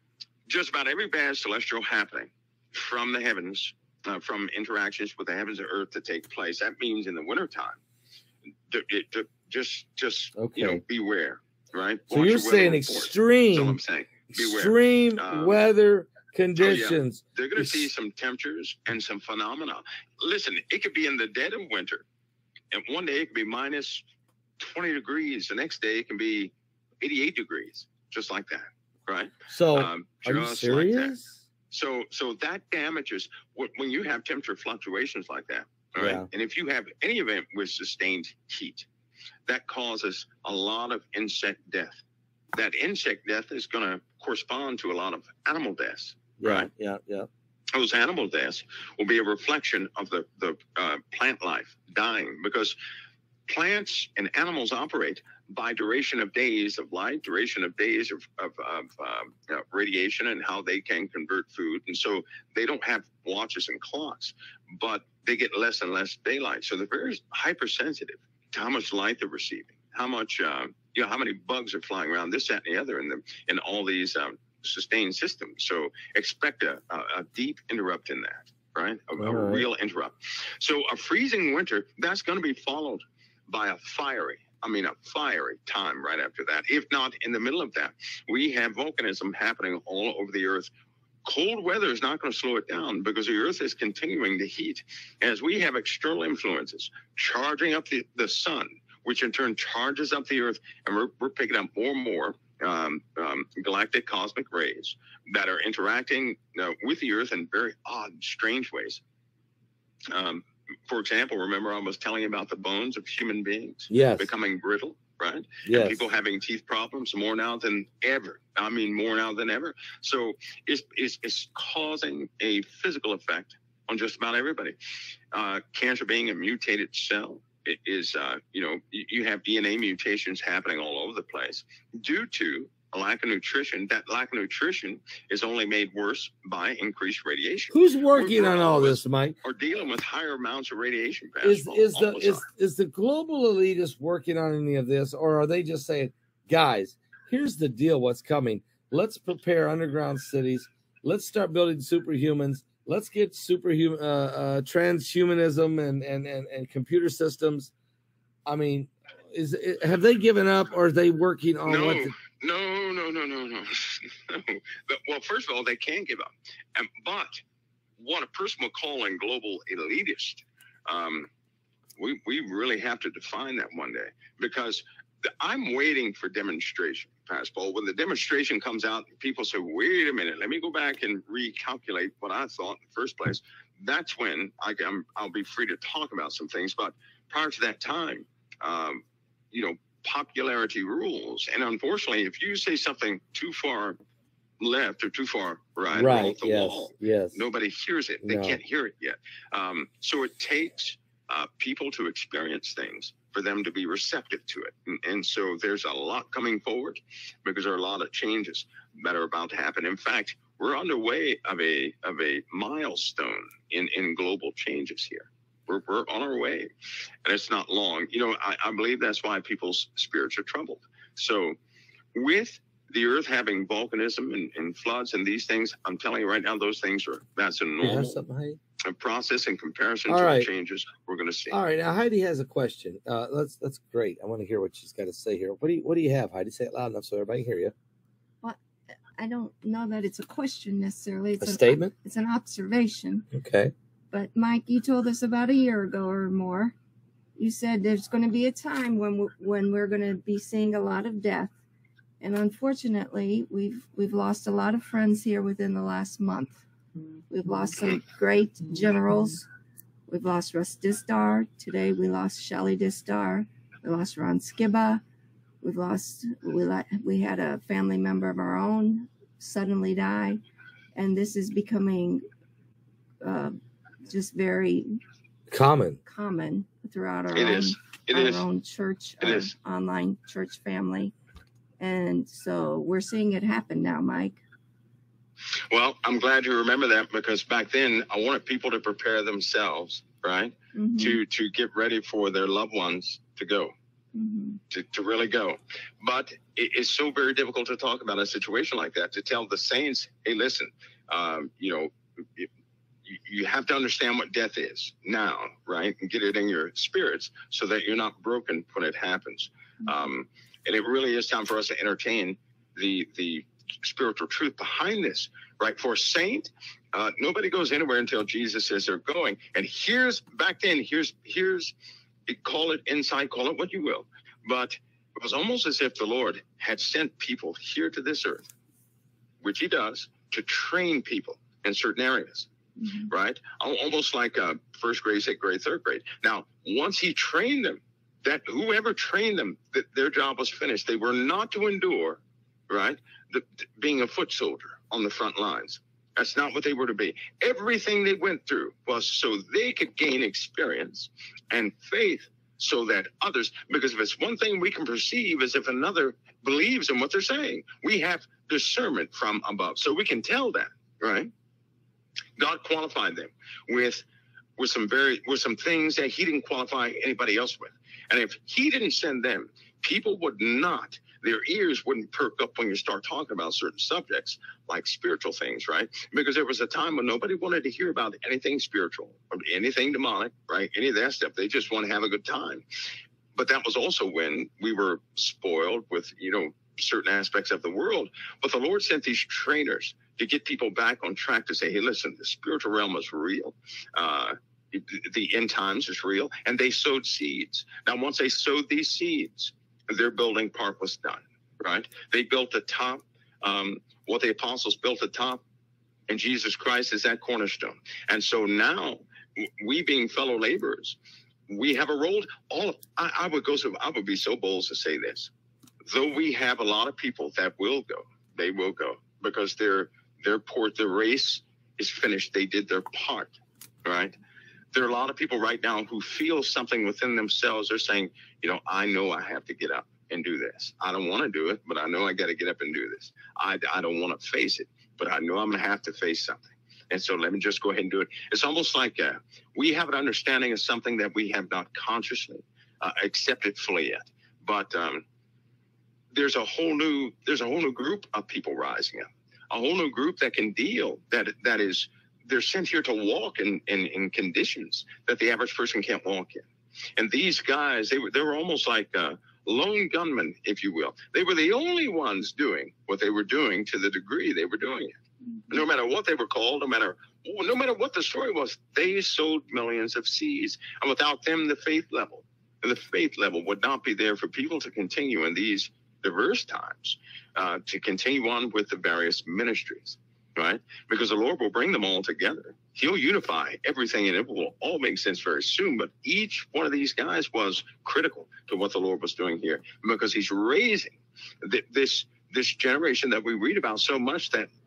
Speaker 2: just about every bad celestial happening from the heavens, uh, from interactions with the heavens and earth to take place. That means in the wintertime, to, it, to just, just
Speaker 1: Okay.
Speaker 2: you know, beware, right?
Speaker 1: So
Speaker 2: Watch
Speaker 1: you're
Speaker 2: your weather
Speaker 1: saying
Speaker 2: reports. That's all
Speaker 1: extreme,
Speaker 2: I'm saying. Beware.
Speaker 1: extreme
Speaker 2: Um,
Speaker 1: weather conditions.
Speaker 2: They're going to
Speaker 1: It's-
Speaker 2: see some temperatures and some phenomena. Listen, it could be in the dead of winter, and one day it could be minus twenty degrees. The next day it can be eighty-eight degrees, just like that, right?
Speaker 1: So,
Speaker 2: Um,
Speaker 1: are you
Speaker 2: just like that.
Speaker 1: serious?
Speaker 2: So, so that damages what when you have temperature fluctuations like that, all right?
Speaker 1: Yeah.
Speaker 2: And if you have any event with sustained heat, that causes a lot of insect death. That insect death is going to correspond to a lot of animal deaths.
Speaker 1: Yeah,
Speaker 2: Right.
Speaker 1: yeah, yeah.
Speaker 2: Those animal deaths will be a reflection of the, the uh, plant life dying, because plants and animals operate by duration of days of light, duration of days of, of, of uh, uh, radiation, and how they can convert food. And so they don't have watches and clocks, but they get less and less daylight. So they're very hypersensitive to how much light they're receiving, how much, uh, you know, how many bugs are flying around, this, that, and the other in, the, in all these um, sustained systems. So expect a, a, a deep interrupt in that, right? A, a
Speaker 1: right.
Speaker 2: real interrupt. So a freezing winter, that's going to be followed by a fiery, I mean, a fiery time right after that. If not in the middle of that, we have volcanism happening all over the earth. Cold weather is not going to slow it down because the earth is continuing to heat as we have external influences charging up the, the sun, which in turn charges up the earth, and we're, we're picking up more and more um, um, galactic cosmic rays that are interacting uh, with the earth in very odd, strange ways. Um, for example, remember I was telling you about the bones of human beings
Speaker 1: Yes.
Speaker 2: becoming brittle, right?
Speaker 1: Yes.
Speaker 2: And people having teeth problems more now than ever. I mean, more now than ever. So it's, it's, it's causing a physical effect on just about everybody. Uh, cancer being a mutated cell, it is, uh, you know, you, you have D N A mutations happening all over the place due to a lack of nutrition. That lack of nutrition is only made worse by increased radiation.
Speaker 1: Who's working
Speaker 2: We're-
Speaker 1: on
Speaker 2: we're
Speaker 1: all
Speaker 2: always-
Speaker 1: this, Mike?
Speaker 2: Or dealing with higher amounts of radiation.
Speaker 1: Is
Speaker 2: Pastor,
Speaker 1: is
Speaker 2: all
Speaker 1: the
Speaker 2: the
Speaker 1: is
Speaker 2: time.
Speaker 1: is the global elitists working on any of this, or are they just saying, guys, here's the deal, what's coming? Let's prepare underground cities. Let's start building superhumans. Let's get superhuman uh, uh, transhumanism and, and and and computer systems. I mean, is it, have they given up, or are they working on
Speaker 2: No,
Speaker 1: what? The,
Speaker 2: no, no, no, no, no, no. But, well, first of all, they can give up. And, but what a person would call a global elitist, um, we, we really have to define that one day, because the, I'm waiting for demonstration, Pastor Paul. When the demonstration comes out, people say, wait a minute, let me go back and recalculate what I thought in the first place. That's when I, I'm, I'll be free to talk about some things. But prior to that time, um, you know, popularity rules. And unfortunately, if you say something too far left or too far right, or
Speaker 1: right?
Speaker 2: off the
Speaker 1: Yes.
Speaker 2: wall,
Speaker 1: Yes.
Speaker 2: nobody hears it. They
Speaker 1: No.
Speaker 2: can't hear it yet. Um, so it takes uh, people to experience things for them to be receptive to it. And, and so there's a lot coming forward because there are a lot of changes that are about to happen. In fact, we're on the way of a of a milestone in, in global changes here. We're, we're on our way, and it's not long. You know, I, I believe that's why people's spirits are troubled. So with the earth having volcanism and, and floods and these things, I'm telling you right now, those things are, that's a normal a process in comparison
Speaker 1: All
Speaker 2: to
Speaker 1: right.
Speaker 2: the changes we're going to see.
Speaker 1: All right, now Heidi has a question. Uh, that's that's great. I want to hear what she's got to say here. What do you What do you have, Heidi? Say it loud enough so everybody can hear you.
Speaker 4: Well, I don't know that it's a question necessarily. It's
Speaker 1: A
Speaker 4: an,
Speaker 1: statement?
Speaker 4: It's an observation.
Speaker 1: Okay.
Speaker 4: But Mike, you told us about a year ago or more. You said there's going to be a time when we're, when we're going to be seeing a lot of death, and unfortunately, we've we've lost a lot of friends here within the last month. We've lost some great generals. We've lost Russ Distar. Today we lost Shelley Distar. We lost Ron Skiba. We've lost, we, we had a family member of our own suddenly die. And this is becoming uh, just very
Speaker 1: Common.
Speaker 4: common throughout our,
Speaker 2: It
Speaker 4: own,
Speaker 2: is. It
Speaker 4: our
Speaker 2: is.
Speaker 4: own church,
Speaker 2: It
Speaker 4: uh,
Speaker 2: is.
Speaker 4: online church family. And so we're seeing it happen now, Mike.
Speaker 2: Well, I'm glad you remember that, because back then I wanted people to prepare themselves, right,
Speaker 4: Mm-hmm.
Speaker 2: to to get ready for their loved ones to go,
Speaker 4: Mm-hmm.
Speaker 2: to, to really go. But it, it's so very difficult to talk about a situation like that, to tell the saints, hey, listen, um, you know, you, you have to understand what death is now, right, and get it in your spirits so that you're not broken when it happens.
Speaker 4: Mm-hmm.
Speaker 2: Um, and it really is time for us to entertain the the spiritual truth behind this, right? For a saint, uh, nobody goes anywhere until Jesus says they're going. And here's, back then, here's, here's, call it insight, call it what you will. But it was almost as if the Lord had sent people here to this earth, which he does, to train people in certain areas,
Speaker 4: Mm-hmm.
Speaker 2: right? Almost like uh, first grade, second grade, third grade. Now, once he trained them, that whoever trained them, that their job was finished. They were not to endure, right, the, being a foot soldier on the front lines. That's not what they were to be. Everything they went through was so they could gain experience and faith so that others, because if it's one thing we can perceive is if another believes in what they're saying. We have discernment from above, so we can tell that, right? God qualified them with with some very with some things that he didn't qualify anybody else with. And if he didn't send them, people would not, their ears wouldn't perk up when you start talking about certain subjects like spiritual things, right? Because there was a time when nobody wanted to hear about anything spiritual or anything demonic, right? Any of that stuff. They just want to have a good time. But that was also when we were spoiled with, you know, certain aspects of the world. But the Lord sent these trainers to get people back on track to say, hey, listen, the spiritual realm is real. Uh, the end times is real. And they sowed seeds. Now, once they sowed these seeds, their building part was done, right? They built the top, um, what the apostles built the top, and Jesus Christ is that cornerstone. And so now, we being fellow laborers, we have a role. All of, I, I would go so I would be so bold to say this. Though we have a lot of people that will go, they will go because their their port, the race is finished. They did their part, right? There are a lot of people right now who feel something within themselves. They're saying, you know, I know I have to get up and do this. I don't want to do it, but I know I got to get up and do this. I, I don't want to face it, but I know I'm going to have to face something. And so let me just go ahead and do it. It's almost like uh, we have an understanding of something that we have not consciously uh, accepted fully yet. But um, there's a whole new there's a whole new group of people rising up, a whole new group that can deal that that is they're sent here to walk in, in, in conditions that the average person can't walk in. And these guys, they were they were almost like uh, lone gunmen, if you will. They were the only ones doing what they were doing to the degree they were doing it. No matter what they were called, no matter no matter what the story was, they sowed millions of seeds. And without them, the faith level, the faith level would not be there for people to continue in these diverse times, uh, to continue on with the various ministries, right? Because the Lord will bring them all together. He'll unify everything, and it will all make sense very soon. But each one of these guys was critical to what the Lord was doing here, because he's raising th- this this generation that we read about so much that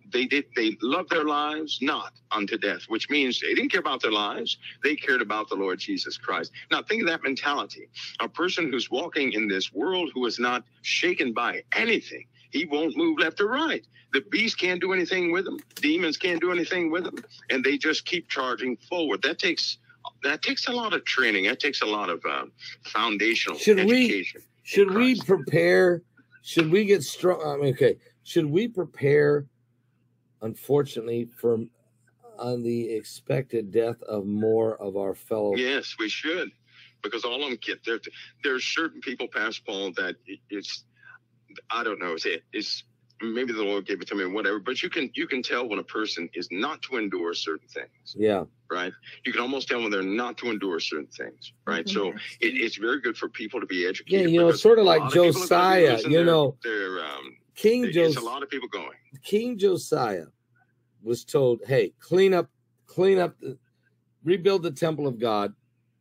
Speaker 2: they did they loved their lives not unto death, which means they didn't care about their lives. They cared about the Lord Jesus Christ. Now think of that mentality. A person who's walking in this world who is not shaken by anything. He won't move left or right. The beast can't do anything with him. Demons can't do anything with him. And they just keep charging forward. That takes that takes a lot of training. That takes a lot of uh, foundational
Speaker 1: should
Speaker 2: education.
Speaker 1: We, should we prepare? Should we get strong? I mean, okay. Should we prepare, unfortunately, for on the expected death of more of our fellow?
Speaker 2: Yes, we should. Because all of them get there. There are certain people, Pastor Paul, that it's, I don't know, it's, it's maybe the Lord gave it to me or whatever, but you can you can tell when a person is not to endure certain things.
Speaker 1: Yeah.
Speaker 2: Right? You can almost tell when they're not to endure certain things. Right? Mm-hmm. So it, it's very good for people to be educated.
Speaker 1: Yeah, you know, sort of like Josiah, you
Speaker 2: their,
Speaker 1: know,
Speaker 2: their, um,
Speaker 1: King Josiah.
Speaker 2: It's a lot of people going.
Speaker 1: King Josiah was told, hey, clean up, clean up, the, rebuild the temple of God,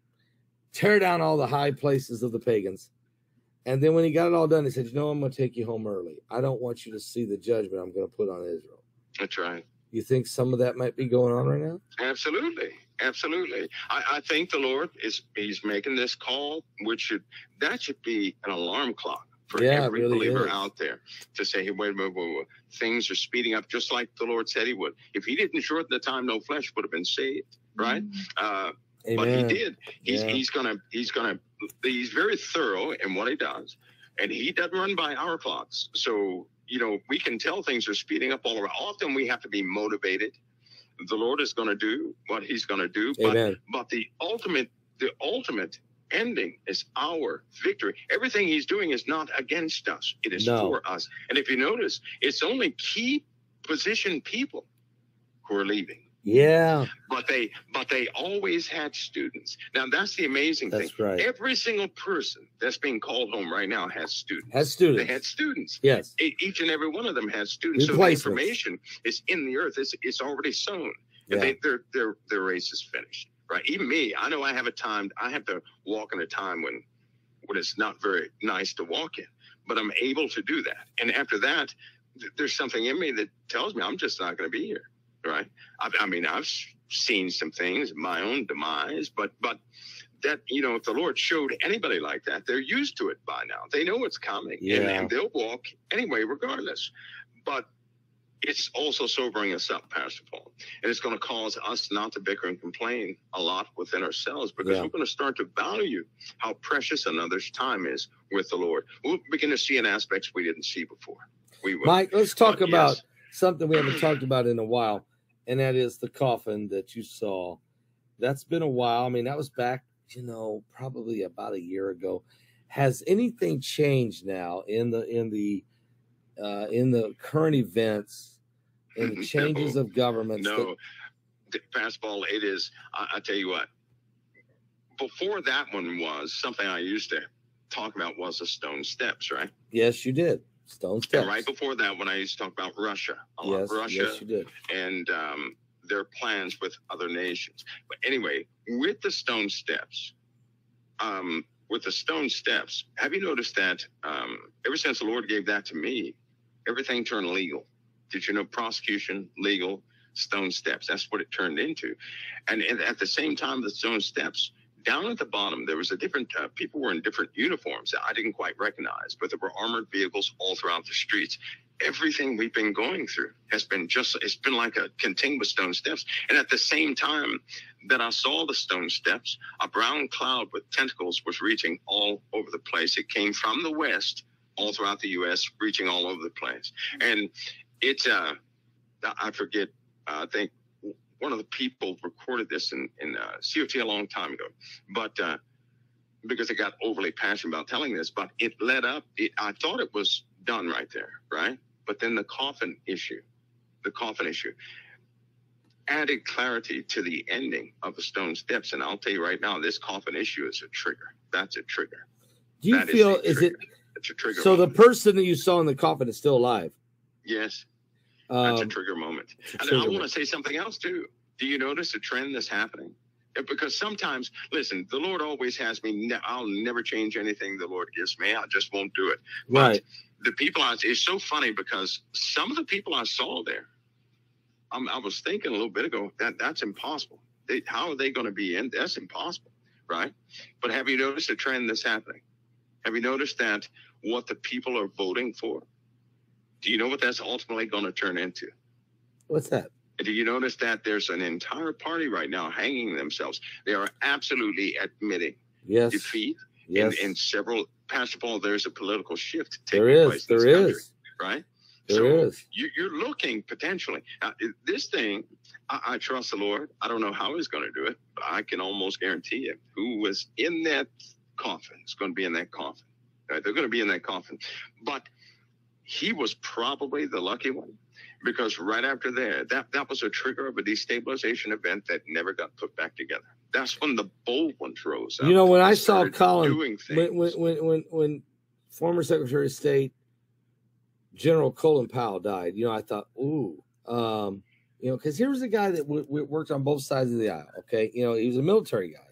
Speaker 1: tear down all the high places of the pagans. And then when he got it all done, he said, you know, I'm going to take you home early. I don't want you to see the judgment I'm going to put on Israel.
Speaker 2: That's right.
Speaker 1: You think some of that might be going on right now?
Speaker 2: Absolutely. Absolutely. I, I think the Lord is he's making this call, which should that should be an alarm clock for
Speaker 1: yeah,
Speaker 2: every
Speaker 1: really
Speaker 2: believer
Speaker 1: is.
Speaker 2: out there to say, hey, wait, wait, wait, wait, things are speeding up just like the Lord said he would. If he didn't shorten the time, no flesh would have been saved, right? Uh, but he did. He's yeah. he's gonna he's gonna he's very thorough in what he does, and he doesn't run by our clocks. So you know we can tell things are speeding up all around. Often we have to be motivated. The Lord is going to do what he's going to do,
Speaker 1: Amen.
Speaker 2: but but the ultimate the ultimate ending is our victory. Everything he's doing is not against us. It is
Speaker 1: no.
Speaker 2: for us. And if you notice, it's only key position people who are leaving.
Speaker 1: Yeah.
Speaker 2: But they but they always had students. Now that's the amazing
Speaker 1: that's
Speaker 2: thing.
Speaker 1: Right.
Speaker 2: Every single person that's being called home right now has students.
Speaker 1: Has students.
Speaker 2: They had students.
Speaker 1: Yes.
Speaker 2: Each and every one of them has students. So the information is in the earth. It's it's already sown. And yeah. they, their their their race is finished. Right. Even me, I know I have a time I have to walk in a time when when it's not very nice to walk in. But I'm able to do that. And after that, th- there's something in me that tells me I'm just not going to be here. Right. I, I mean, I've seen some things, my own demise, but but that, you know, if the Lord showed anybody like that, they're used to it by now. They know it's coming
Speaker 1: yeah.
Speaker 2: and, and they'll walk anyway, regardless. But it's also sobering us up, Pastor Paul. And it's going to cause us not to bicker and complain a lot within ourselves because yeah. we're going to start to value how precious another's time is with the Lord. We'll begin to see in aspects we didn't see before. We will.
Speaker 1: Mike, let's talk
Speaker 2: but
Speaker 1: about
Speaker 2: yes.
Speaker 1: something we haven't talked about in a while. And that is the coffin that you saw. That's been a while. I mean, that was back, you know, probably about a year ago. Has anything changed now in the in the uh, in the current events, in the changes
Speaker 2: no,
Speaker 1: of governments?
Speaker 2: No, that... Fastball. It is. I, I tell you what. Before that one was something I used to talk about was the stone steps, right?
Speaker 1: Yes, you did. Stone steps.
Speaker 2: And right before that, when I used to talk about Russia, a lot
Speaker 1: yes,
Speaker 2: of Russia,
Speaker 1: yes, you did.
Speaker 2: and um, their plans with other nations. But anyway, with the stone steps, um, with the stone steps, have you noticed that um, ever since the Lord gave that to me, everything turned legal? Did you know prosecution, legal, stone steps? That's what it turned into. And, and at the same time, the stone steps, down at the bottom, there was a different, uh, people were in different uniforms that I didn't quite recognize, but there were armored vehicles all throughout the streets. Everything we've been going through has been just, it's been like a continuous stone steps. And at the same time that I saw the stone steps, a brown cloud with tentacles was reaching all over the place. It came from the west, all throughout the U S, reaching all over the place. And it's, uh, I forget, uh, I think, one of the people recorded this in, in uh, C O T a long time ago, but uh, because it got overly passionate about telling this, but it led up, it, I thought it was done right there, right? But then the coffin issue, the coffin issue added clarity to the ending of the stone steps. And I'll tell you right now, this coffin issue is a trigger. That's a trigger.
Speaker 1: Do you
Speaker 2: that
Speaker 1: feel,
Speaker 2: is,
Speaker 1: is it,
Speaker 2: it's a trigger
Speaker 1: so
Speaker 2: moment.
Speaker 1: The person that you saw in the coffin is still alive?
Speaker 2: Yes. That's
Speaker 1: Um,
Speaker 2: a trigger moment.
Speaker 1: a
Speaker 2: And
Speaker 1: trigger
Speaker 2: I want to say something else too. Do you notice a trend that's happening? Because sometimes, listen, the Lord always has me. Ne- I'll never change anything the Lord gives me. I just won't do it.
Speaker 1: Right.
Speaker 2: But the people I, it's so funny because some of the people I saw there I'm, I was thinking a little bit ago that that's impossible. They, how are they going to be in? That's impossible, right? But have you noticed a trend that's happening? Have you noticed that what the people are voting for? Do you know what that's ultimately going to turn into?
Speaker 1: What's that?
Speaker 2: Do you notice that there's an entire party right now hanging themselves? They are absolutely admitting
Speaker 1: yes.
Speaker 2: defeat
Speaker 1: yes.
Speaker 2: in, in several. Pastor Paul, there's a political shift taking
Speaker 1: there is.
Speaker 2: place in
Speaker 1: there
Speaker 2: this
Speaker 1: is.
Speaker 2: country, right?
Speaker 1: There
Speaker 2: so
Speaker 1: is.
Speaker 2: You, you're looking potentially. Now, this thing, I, I trust the Lord. I don't know how he's going to do it, but I can almost guarantee you who was in that coffin is going to be in that coffin. Right? They're going to be in that coffin. But he was probably the lucky one, because right after there, that, that was a trigger of a destabilization event that never got put back together. That's when the bold ones rose up.
Speaker 1: You know, when I saw Colin,
Speaker 2: doing
Speaker 1: when, when, when, when, when former Secretary of State General Colin Powell died, you know, I thought, ooh, um, you know, because here was a guy that w- w- worked on both sides of the aisle, okay? You know, he was a military guy,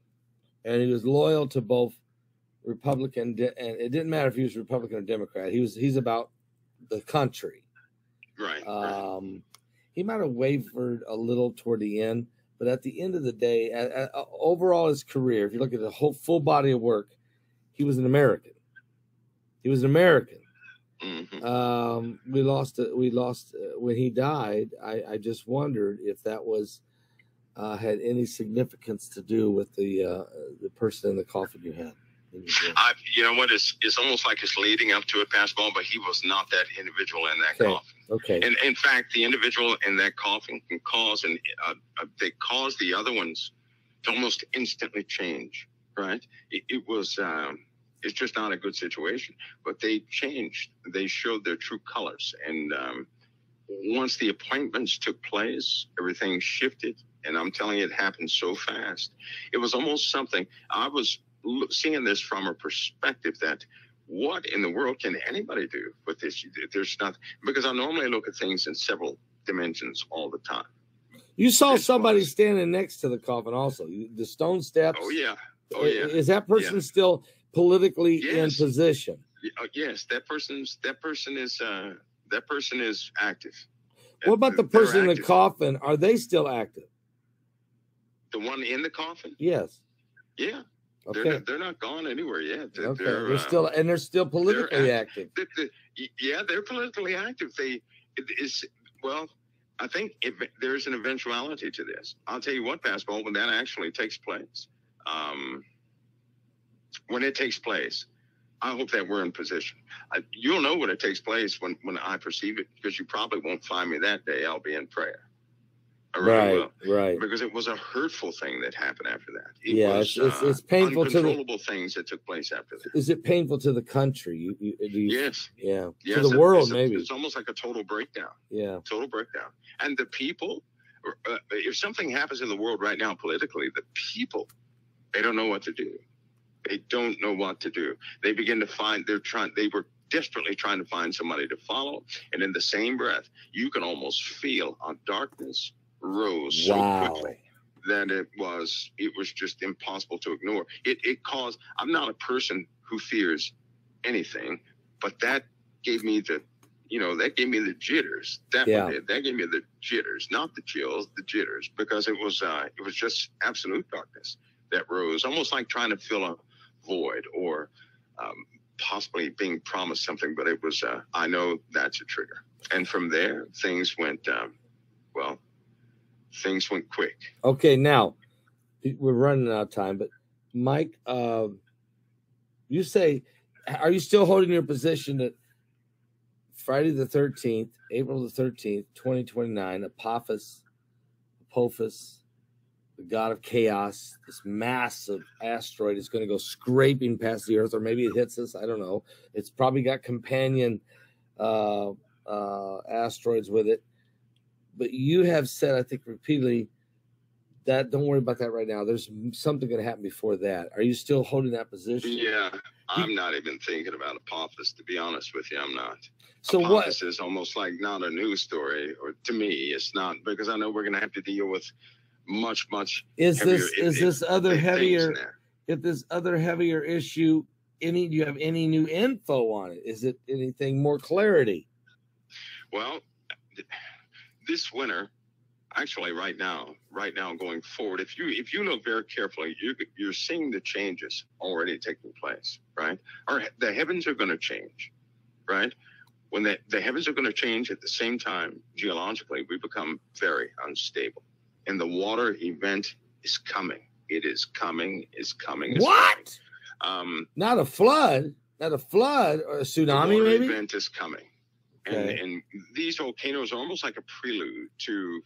Speaker 1: and he was loyal to both Republican, de- and it didn't matter if he was Republican or Democrat. He was, he's about the country.
Speaker 2: Right.
Speaker 1: Um,
Speaker 2: right.
Speaker 1: He might have wavered a little toward the end, but at the end of the day, uh, uh, overall his career, if you look at the whole full body of work, he was an American. He was an American.
Speaker 2: Mm-hmm.
Speaker 1: Um, we lost. Uh, we lost uh, when he died. I, I just wondered if that was uh, had any significance to do with the uh, the person in the coffin you had.
Speaker 2: I, you know what? It's it's almost like it's leading up to it, Pastor Paul, but he was not that individual in that
Speaker 1: okay.
Speaker 2: coffin.
Speaker 1: Okay.
Speaker 2: And in fact, the individual in that coffin can cause and uh, uh, they cause the other ones to almost instantly change. Right? It, it was. Um, It's just not a good situation, but they changed. They showed their true colors. And um, once the appointments took place, everything shifted. And I'm telling you, it happened so fast. It was almost something. I was seeing this from a perspective that what in the world can anybody do with this? There's not, because I normally look at things in several dimensions all the time.
Speaker 1: You saw
Speaker 2: this
Speaker 1: somebody
Speaker 2: was,
Speaker 1: standing next to the coffin also. The stone steps.
Speaker 2: Oh, yeah. Oh, yeah.
Speaker 1: Is that person
Speaker 2: yeah.
Speaker 1: still politically
Speaker 2: yes.
Speaker 1: in position?
Speaker 2: Yes, that person's that person is uh, that person is active.
Speaker 1: What about the
Speaker 2: They're
Speaker 1: person in the
Speaker 2: active.
Speaker 1: coffin? Are they still active?
Speaker 2: The one in the coffin?
Speaker 1: Yes.
Speaker 2: Yeah.
Speaker 1: Okay.
Speaker 2: They're not, they're not gone anywhere yet. They're,
Speaker 1: okay.
Speaker 2: They're,
Speaker 1: They're
Speaker 2: uh,
Speaker 1: still and they're still politically
Speaker 2: they're
Speaker 1: active.
Speaker 2: active. The, the, yeah, they're politically active. They it is well. I think if there's an eventuality to this. I'll tell you what, Pastor Paul, when that actually takes place. Um, when it takes place, I hope that we're in position. I, you'll know when it takes place when, when I perceive it, because you probably won't find me that day. I'll be in prayer. I really
Speaker 1: right,
Speaker 2: will.
Speaker 1: right.
Speaker 2: Because it was a hurtful thing that happened after that. It
Speaker 1: yeah,
Speaker 2: was,
Speaker 1: it's, it's,
Speaker 2: uh,
Speaker 1: it's painful to the
Speaker 2: uncontrollable things that took place after that.
Speaker 1: Is it painful to the country? You, you, do you,
Speaker 2: yes.
Speaker 1: Yeah.
Speaker 2: Yes,
Speaker 1: to the
Speaker 2: it,
Speaker 1: world,
Speaker 2: it's a,
Speaker 1: maybe.
Speaker 2: It's almost like a total breakdown.
Speaker 1: Yeah.
Speaker 2: Total breakdown. And the people, uh, if something happens in the world right now politically, the people, they don't know what to do. They don't know what to do. They begin to find, they're trying, they were desperately trying to find somebody to follow. And in the same breath, you can almost feel a darkness rose
Speaker 1: wow.
Speaker 2: so quickly that it was, it was just impossible to ignore. It, it caused, I'm not a person who fears anything, but that gave me the, you know, that gave me the jitters. That
Speaker 1: yeah.
Speaker 2: one did. That gave me the jitters, not the chills, the jitters, because it was, uh, it was just absolute darkness that rose, almost like trying to fill a void or um, possibly being promised something, but it was, uh, I know that's a trigger. And from there, things went, um, well, things went quick.
Speaker 1: Okay, now, we're running out of time, but Mike, uh, you say, are you still holding your position that Friday the thirteenth, April the thirteenth, twenty twenty-nine, Apophis, Apophis, the god of chaos, this massive asteroid is going to go scraping past the Earth, or maybe it hits us. I don't know. It's probably got companion uh, uh, asteroids with it. But you have said, I think repeatedly, that don't worry about that right now. There's something going to happen before that. Are you still holding that position?
Speaker 2: Yeah, I'm not even thinking about Apophis, to be honest with you. I'm not.
Speaker 1: So
Speaker 2: Apophis
Speaker 1: what?
Speaker 2: is almost like not a news story, or to me, it's not, because I know we're going to have to deal with much, much.
Speaker 1: Is
Speaker 2: heavier,
Speaker 1: this
Speaker 2: it,
Speaker 1: is
Speaker 2: it,
Speaker 1: this other heavier?
Speaker 2: there.
Speaker 1: If this other heavier issue, any do you have any new info on it? Is it anything more clarity?
Speaker 2: Well, this winter, actually right now, right now going forward, if you if you look very carefully, you, you're seeing the changes already taking place, right? Our, the heavens are going to change, right? When the, the heavens are going to change at the same time, geologically, we become very unstable. And the water event is coming. It is coming. It's coming. It's
Speaker 1: What?
Speaker 2: coming. Um,
Speaker 1: Not a flood. Not a flood or a tsunami,
Speaker 2: the water
Speaker 1: maybe?
Speaker 2: event is coming.
Speaker 1: Okay.
Speaker 2: And, and these volcanoes are almost like a prelude to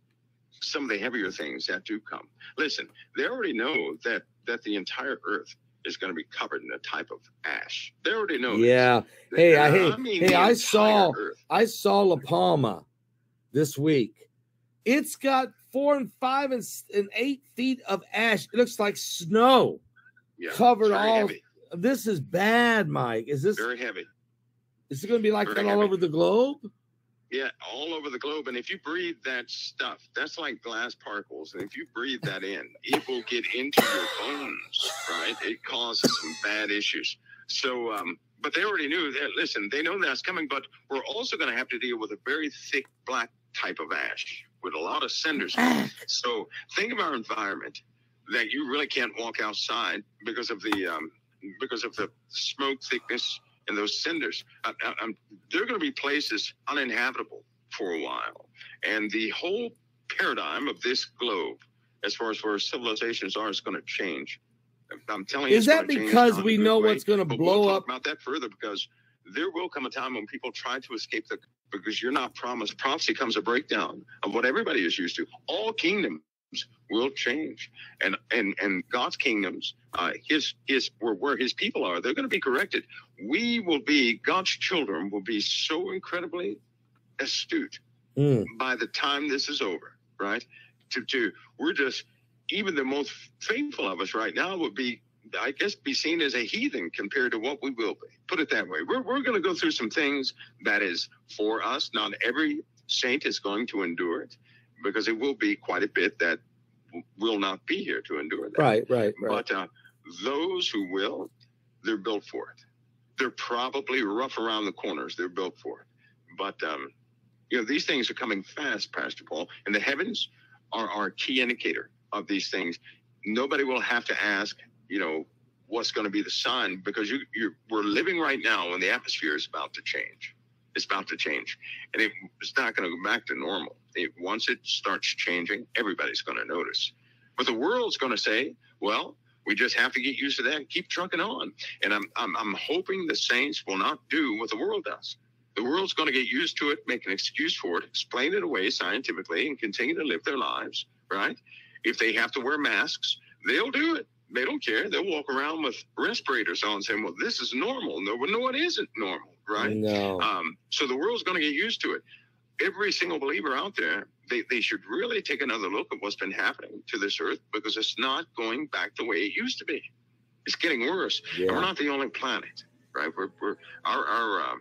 Speaker 2: some of the heavier things that do come. Listen, they already know that, that the entire Earth is going to be covered in a type of ash. They already know.
Speaker 1: Yeah.
Speaker 2: This.
Speaker 1: Hey, I,
Speaker 2: I
Speaker 1: hey,
Speaker 2: mean,
Speaker 1: hey,
Speaker 2: the
Speaker 1: I
Speaker 2: entire
Speaker 1: saw,
Speaker 2: Earth.
Speaker 1: I saw La Palma this week. It's got four and five and, and eight feet of ash. It looks like snow
Speaker 2: Yeah,
Speaker 1: covered
Speaker 2: it's very
Speaker 1: all.
Speaker 2: heavy.
Speaker 1: This is bad, Mike. Is this
Speaker 2: Very heavy.
Speaker 1: Is it going to be like
Speaker 2: Very
Speaker 1: that all
Speaker 2: heavy.
Speaker 1: over the globe?
Speaker 2: Yeah, all over the globe. And if you breathe that stuff, that's like glass particles. And if you breathe that in, it will get into your bones, right? It causes some bad issues. So, um, but they already knew that. Listen, they know that's coming, but we're also going to have to deal with a very thick black type of ash with a lot of cinders. So think of our environment that you really can't walk outside because of the um, because of the smoke thickness and those cinders. Uh, uh, there are going to be places uninhabitable for a while. And the whole paradigm of this globe, as far as where civilizations are, is going to change. I'm telling you,
Speaker 1: Is
Speaker 2: it's
Speaker 1: that
Speaker 2: going to change,
Speaker 1: because
Speaker 2: not in
Speaker 1: we
Speaker 2: a good
Speaker 1: know
Speaker 2: way,
Speaker 1: what's going to
Speaker 2: but
Speaker 1: blow
Speaker 2: we'll
Speaker 1: up?
Speaker 2: talk about that further, because there will come a time when people try to escape the, because you're not promised. Prophecy comes a breakdown of what everybody is used to. All kingdoms will change, and and and God's kingdoms, uh, his his where where his people are, they're going to be corrected. We will be, God's children will be so incredibly astute
Speaker 1: Mm.
Speaker 2: by the time this is over, right? To to we're just, even the most faithful of us right now would be, I guess, be seen as a heathen compared to what we will be. Put it that way. We're we're going to go through some things that is for us. Not every saint is going to endure it, because it will be quite a bit that will not be here to endure that.
Speaker 1: Right, right, right.
Speaker 2: But uh, those who will, they're built for it. They're probably rough around the corners. They're built for it. But, um, you know, these things are coming fast, Pastor Paul, and the heavens are our key indicator of these things. Nobody will have to ask, you know, what's going to be the sign, because you, you're, we're living right now when the atmosphere is about to change. It's about to change, and it, it's not going to go back to normal. It, once it starts changing, everybody's going to notice. But the world's going to say, well, we just have to get used to that and keep trucking on. And I'm, I'm, I'm hoping the saints will not do what the world does. The world's going to get used to it, make an excuse for it, explain it away scientifically, and continue to live their lives, right? If they have to wear masks, they'll do it. They don't care. They'll walk around with respirators on saying, well, this is normal. No, no, it isn't normal, right?
Speaker 1: No.
Speaker 2: Um, so the world's going to get used to it. Every single believer out there, they, they should really take another look at what's been happening to this earth, because it's not going back the way it used to be. It's getting worse.
Speaker 1: Yeah.
Speaker 2: And we're not the only planet, right? We're, we're our, our uh,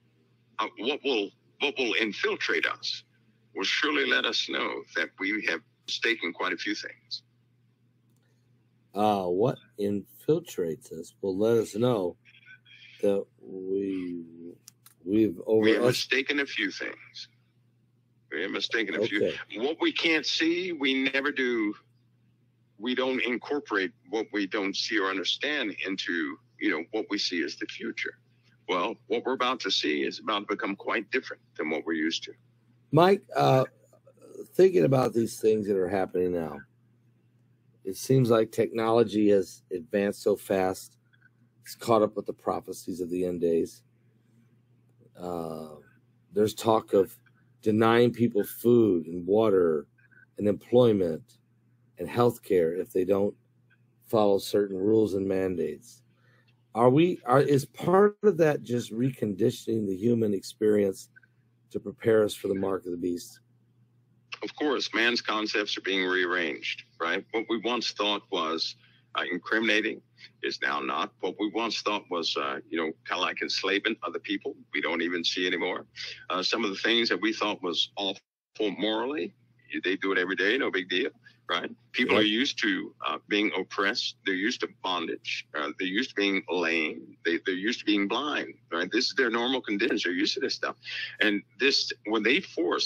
Speaker 2: uh, what will what will infiltrate us will surely let us know that we have mistaken quite a few things.
Speaker 1: Uh, what infiltrates us will let us know that we we've over
Speaker 2: We have
Speaker 1: us.
Speaker 2: mistaken a few things. We have mistaken a
Speaker 1: Okay.
Speaker 2: few. What we can't see, we never do. We don't incorporate what we don't see or understand into, you know, what we see as the future. Well, what we're about to see is about to become quite different than what we're used to.
Speaker 1: Mike, uh, thinking about these things that are happening now, it seems like technology has advanced so fast. It's caught up with the prophecies of the end days. Uh, there's talk of denying people food and water and employment and health care if they don't follow certain rules and mandates. Are we, are, is part of that just reconditioning the human experience to prepare us for the mark of the beast?
Speaker 2: Of course, man's concepts are being rearranged, right? What we once thought was uh, incriminating is now not. What we once thought was, uh, you know, kind of like enslavement of the people, we don't even see anymore. Uh, some of the things that we thought was awful morally, they do it every day, no big deal, right? People
Speaker 1: Yep.
Speaker 2: are used to uh, being oppressed. They're used to bondage. Uh, they're used to being lame. They, they're used to being blind, right? This is their normal conditions. They're used to this stuff. And this, when they force,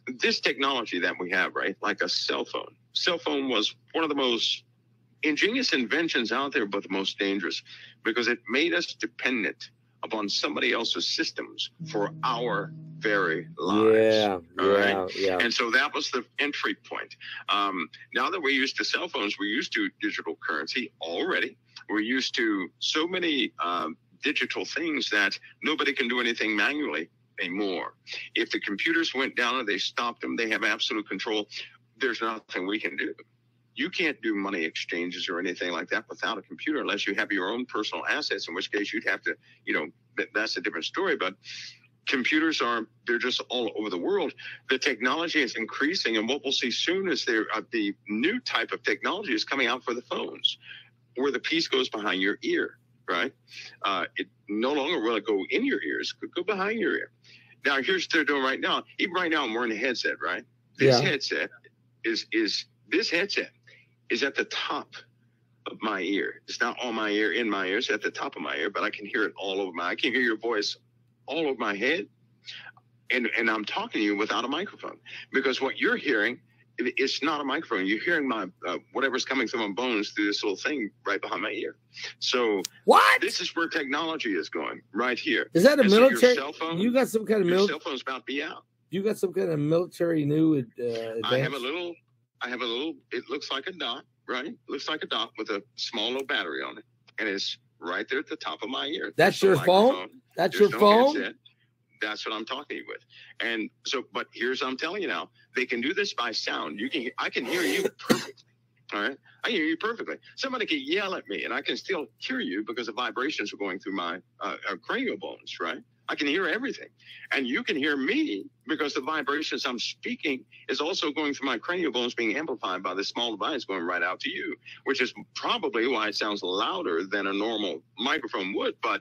Speaker 2: this technology that we have, right, like a cell phone. Cell phone was one of the most ingenious inventions out there, but the most dangerous, because it made us dependent upon somebody else's systems for our very lives.
Speaker 1: Yeah,
Speaker 2: all
Speaker 1: yeah,
Speaker 2: right?
Speaker 1: yeah.
Speaker 2: And so that was the entry point. Um, now that we're used to cell phones, we're used to digital currency already. We're used to so many um, digital things that nobody can do anything manually anymore. If the computers went down and they stopped them, they have absolute control. There's nothing we can do. You can't do money exchanges or anything like that without a computer unless you have your own personal assets, in which case you'd have to, you know, that, that's a different story. But computers are, they're just all over the world. The technology is increasing, and what we'll see soon is there uh, the new type of technology is coming out for the phones, where the piece goes behind your ear, right? Uh, it no longer will it go in your ears, it could go behind your ear. Now, here's what they're doing right now. Even right now, I'm wearing a headset, right? This
Speaker 1: Yeah.
Speaker 2: headset is, is, this headset is at the top of my ear. It's not on my ear, in my ear. It's at the top of my ear, but I can hear it all over my, I can hear your voice all over my head. And, and I'm talking to you without a microphone, because what you're hearing, it, it's not a microphone. You're hearing my, uh, whatever's coming through my bones through this little thing right behind my ear. So
Speaker 1: What?
Speaker 2: this is where technology is going right here.
Speaker 1: Is that a
Speaker 2: And so your
Speaker 1: military?
Speaker 2: cell phone,
Speaker 1: You got some kind of
Speaker 2: your
Speaker 1: military?
Speaker 2: cell phone's about to be out.
Speaker 1: You got some kind of military new uh, advance?
Speaker 2: I have a little, I have a little, it looks like a dot, right? Looks like a dot with a small little battery on it. And it's right there at the top of my ear.
Speaker 1: That's
Speaker 2: There's
Speaker 1: your
Speaker 2: no
Speaker 1: phone?
Speaker 2: microphone.
Speaker 1: That's
Speaker 2: There's
Speaker 1: your
Speaker 2: no
Speaker 1: phone?
Speaker 2: headset. That's what I'm talking to you with. And so, but here's what I'm telling you now. They can do this by sound. You can, I can hear you perfectly. All right. I hear you perfectly. Somebody can yell at me and I can still hear you because the vibrations are going through my uh, uh, cranial bones, right? I can hear everything. And you can hear me because the vibrations I'm speaking is also going through my cranial bones, being amplified by this small device going right out to you, which is probably why it sounds louder than a normal microphone would. But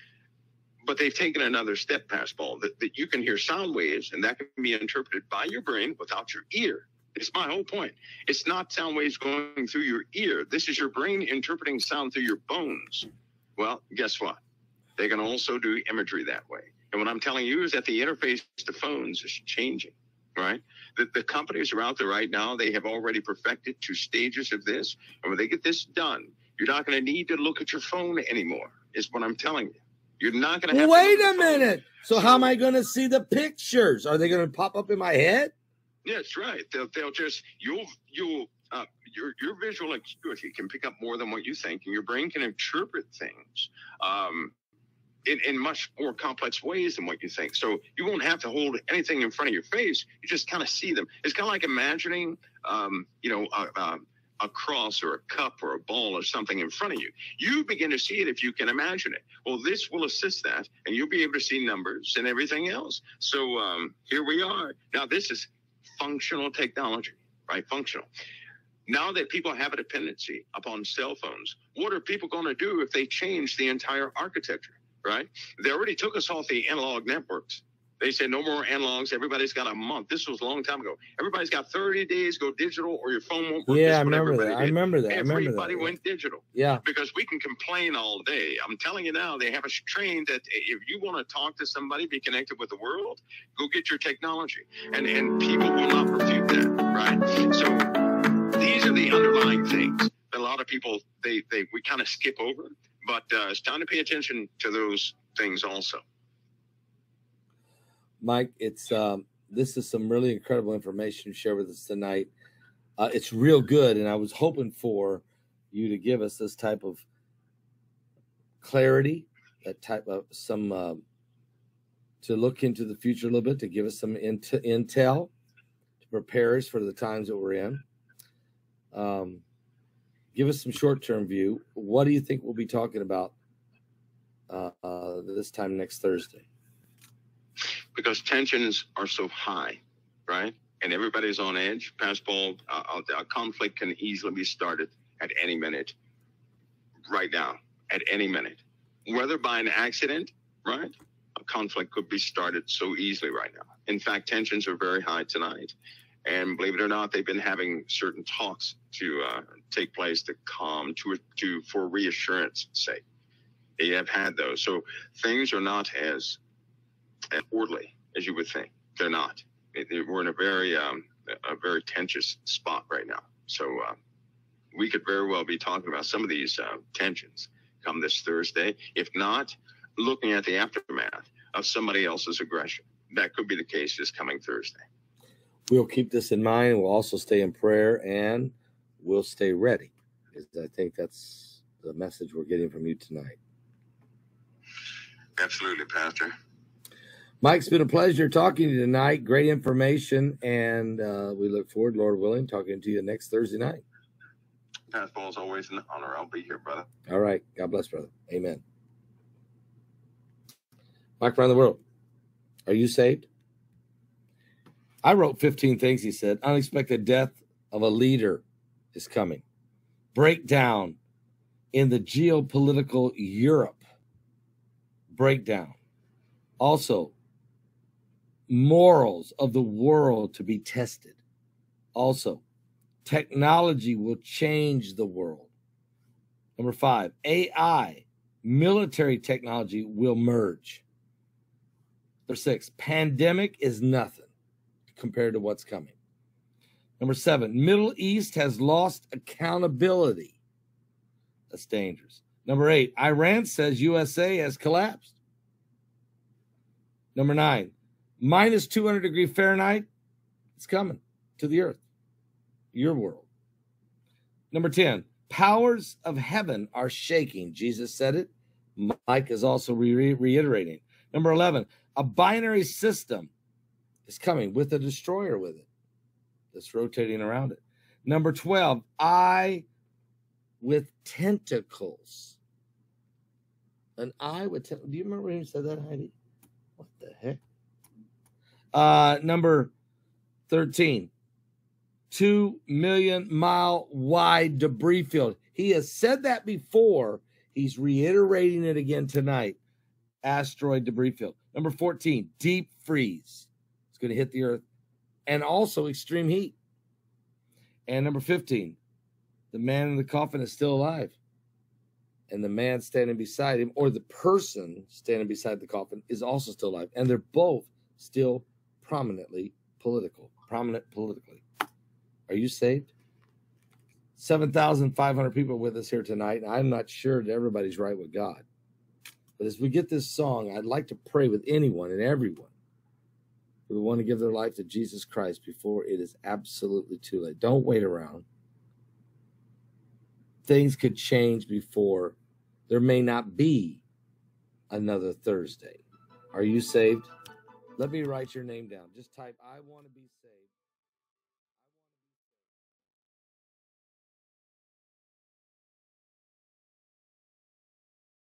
Speaker 2: But they've taken another step past, Paul, that, that you can hear sound waves, and that can be interpreted by your brain without your ear. It's my whole point. It's not sound waves going through your ear. This is your brain interpreting sound through your bones. Well, guess what? They can also do imagery that way. And what I'm telling you is that the interface to phones is changing, right? The, the companies are out there right now. They have already perfected two stages of this. And when they get this done, you're not going to need to look at your phone anymore, is what I'm telling you. You're not going to have
Speaker 1: Wait
Speaker 2: to
Speaker 1: a minute. So,
Speaker 2: So-
Speaker 1: how am I going to see the pictures? Are they going to pop up in my head?
Speaker 2: Yeah, that's right. They'll, they'll just, you'll, you'll, uh, your, your visual acuity can pick up more than what you think, and your brain can interpret things um, in, in much more complex ways than what you think. So you won't have to hold anything in front of your face. You just kind of see them. It's kind of like imagining, um, you know, uh, uh, a cross or a cup or a ball or something in front of you. You begin to see it if you can imagine it. Well, this will assist that, and you'll be able to see numbers and everything else. So um, here we are. Now, this is functional technology, right? Functional. Now that people have a dependency upon cell phones, what are people going to do if they change the entire architecture, right? They already took us off the analog networks. They said no more analogs. Everybody's got a month. This was a long time ago. Everybody's got thirty days, go digital, or your phone won't work.
Speaker 1: Yeah,
Speaker 2: That's
Speaker 1: I
Speaker 2: what
Speaker 1: remember
Speaker 2: everybody
Speaker 1: that. I
Speaker 2: did.
Speaker 1: remember that. I remember
Speaker 2: Everybody
Speaker 1: that.
Speaker 2: went digital.
Speaker 1: Yeah.
Speaker 2: Because we can complain all day. I'm telling you now, they have us trained that if you want to talk to somebody, be connected with the world, go get your technology. And and people will not refute that, right? So these are the underlying things that a lot of people, they, they we kind of skip over. But uh, it's time to pay attention to those things also.
Speaker 1: Mike, it's um, this is some really incredible information to share with us tonight. Uh, it's real good, and I was hoping for you to give us this type of clarity, that type of some uh, to look into the future a little bit, to give us some int- intel to prepare us for the times that we're in. Um, give us some short-term view. What do you think we'll be talking about uh, uh, this time next Thursday?
Speaker 2: Because tensions are so high, right? And everybody's on edge. Passport, uh, a conflict can easily be started at any minute, right now, at any minute. Whether by an accident, right? A conflict could be started so easily right now. In fact, tensions are very high tonight. And believe it or not, they've been having certain talks to uh, take place to calm, to, to for reassurance sake. They have had those. So things are not as, as orderly as you would think. They're not. it, it- we're in a very um, a very tense spot right now. So uh, we could very well be talking about some of these uh, tensions come this Thursday. If not, looking at the aftermath of somebody else's aggression. That could be the case this coming Thursday.
Speaker 1: We'll keep this in mind. We'll also stay in prayer, and we'll stay ready. I think that's the message we're getting from you tonight.
Speaker 2: Absolutely, Pastor.
Speaker 1: Mike, it's been a pleasure talking to you tonight. Great information, and uh, we look forward, Lord willing, talking to you next Thursday night.
Speaker 2: Pastor Paul, is always an honor. I'll be here, brother.
Speaker 1: All right. God bless, brother. Amen. Mike around the world. Are you saved? I wrote fifteen things, he said. Unexpected death of a leader is coming. Breakdown in the geopolitical Europe. Breakdown. Also, morals of the world to be tested. Also, technology will change the world. Number five, A I, military technology will merge. Number six, pandemic is nothing compared to what's coming. Number seven, Middle East has lost accountability. That's dangerous. Number eight, Iran says U S A has collapsed. Number nine, minus two hundred degree Fahrenheit, it's coming to the earth, your world. Number ten, powers of heaven are shaking. Jesus said it. Mike is also re- reiterating. Number eleven, a binary system is coming with a destroyer with it that's rotating around it. Number twelve, eye with tentacles. An eye with tentacles. Do you remember when you said that, Heidi? What the heck? Uh, number thirteen, two million mile wide debris field. He has said that before. He's reiterating it again tonight. Asteroid debris field. Number fourteen, deep freeze. It's going to hit the earth. And also extreme heat. And number fifteen, the man in the coffin is still alive. And the man standing beside him, or the person standing beside the coffin, is also still alive. And they're both still prominently political. Prominent politically. Are you saved? seven thousand five hundred people with us here tonight. And I'm not sure that everybody's right with God. But as we get this song, I'd like to pray with anyone and everyone who want to give their life to Jesus Christ before it is absolutely too late. Don't wait around. Things could change before there may not be another Thursday. Are you saved? Let me write your name down. Just type, I want to be saved.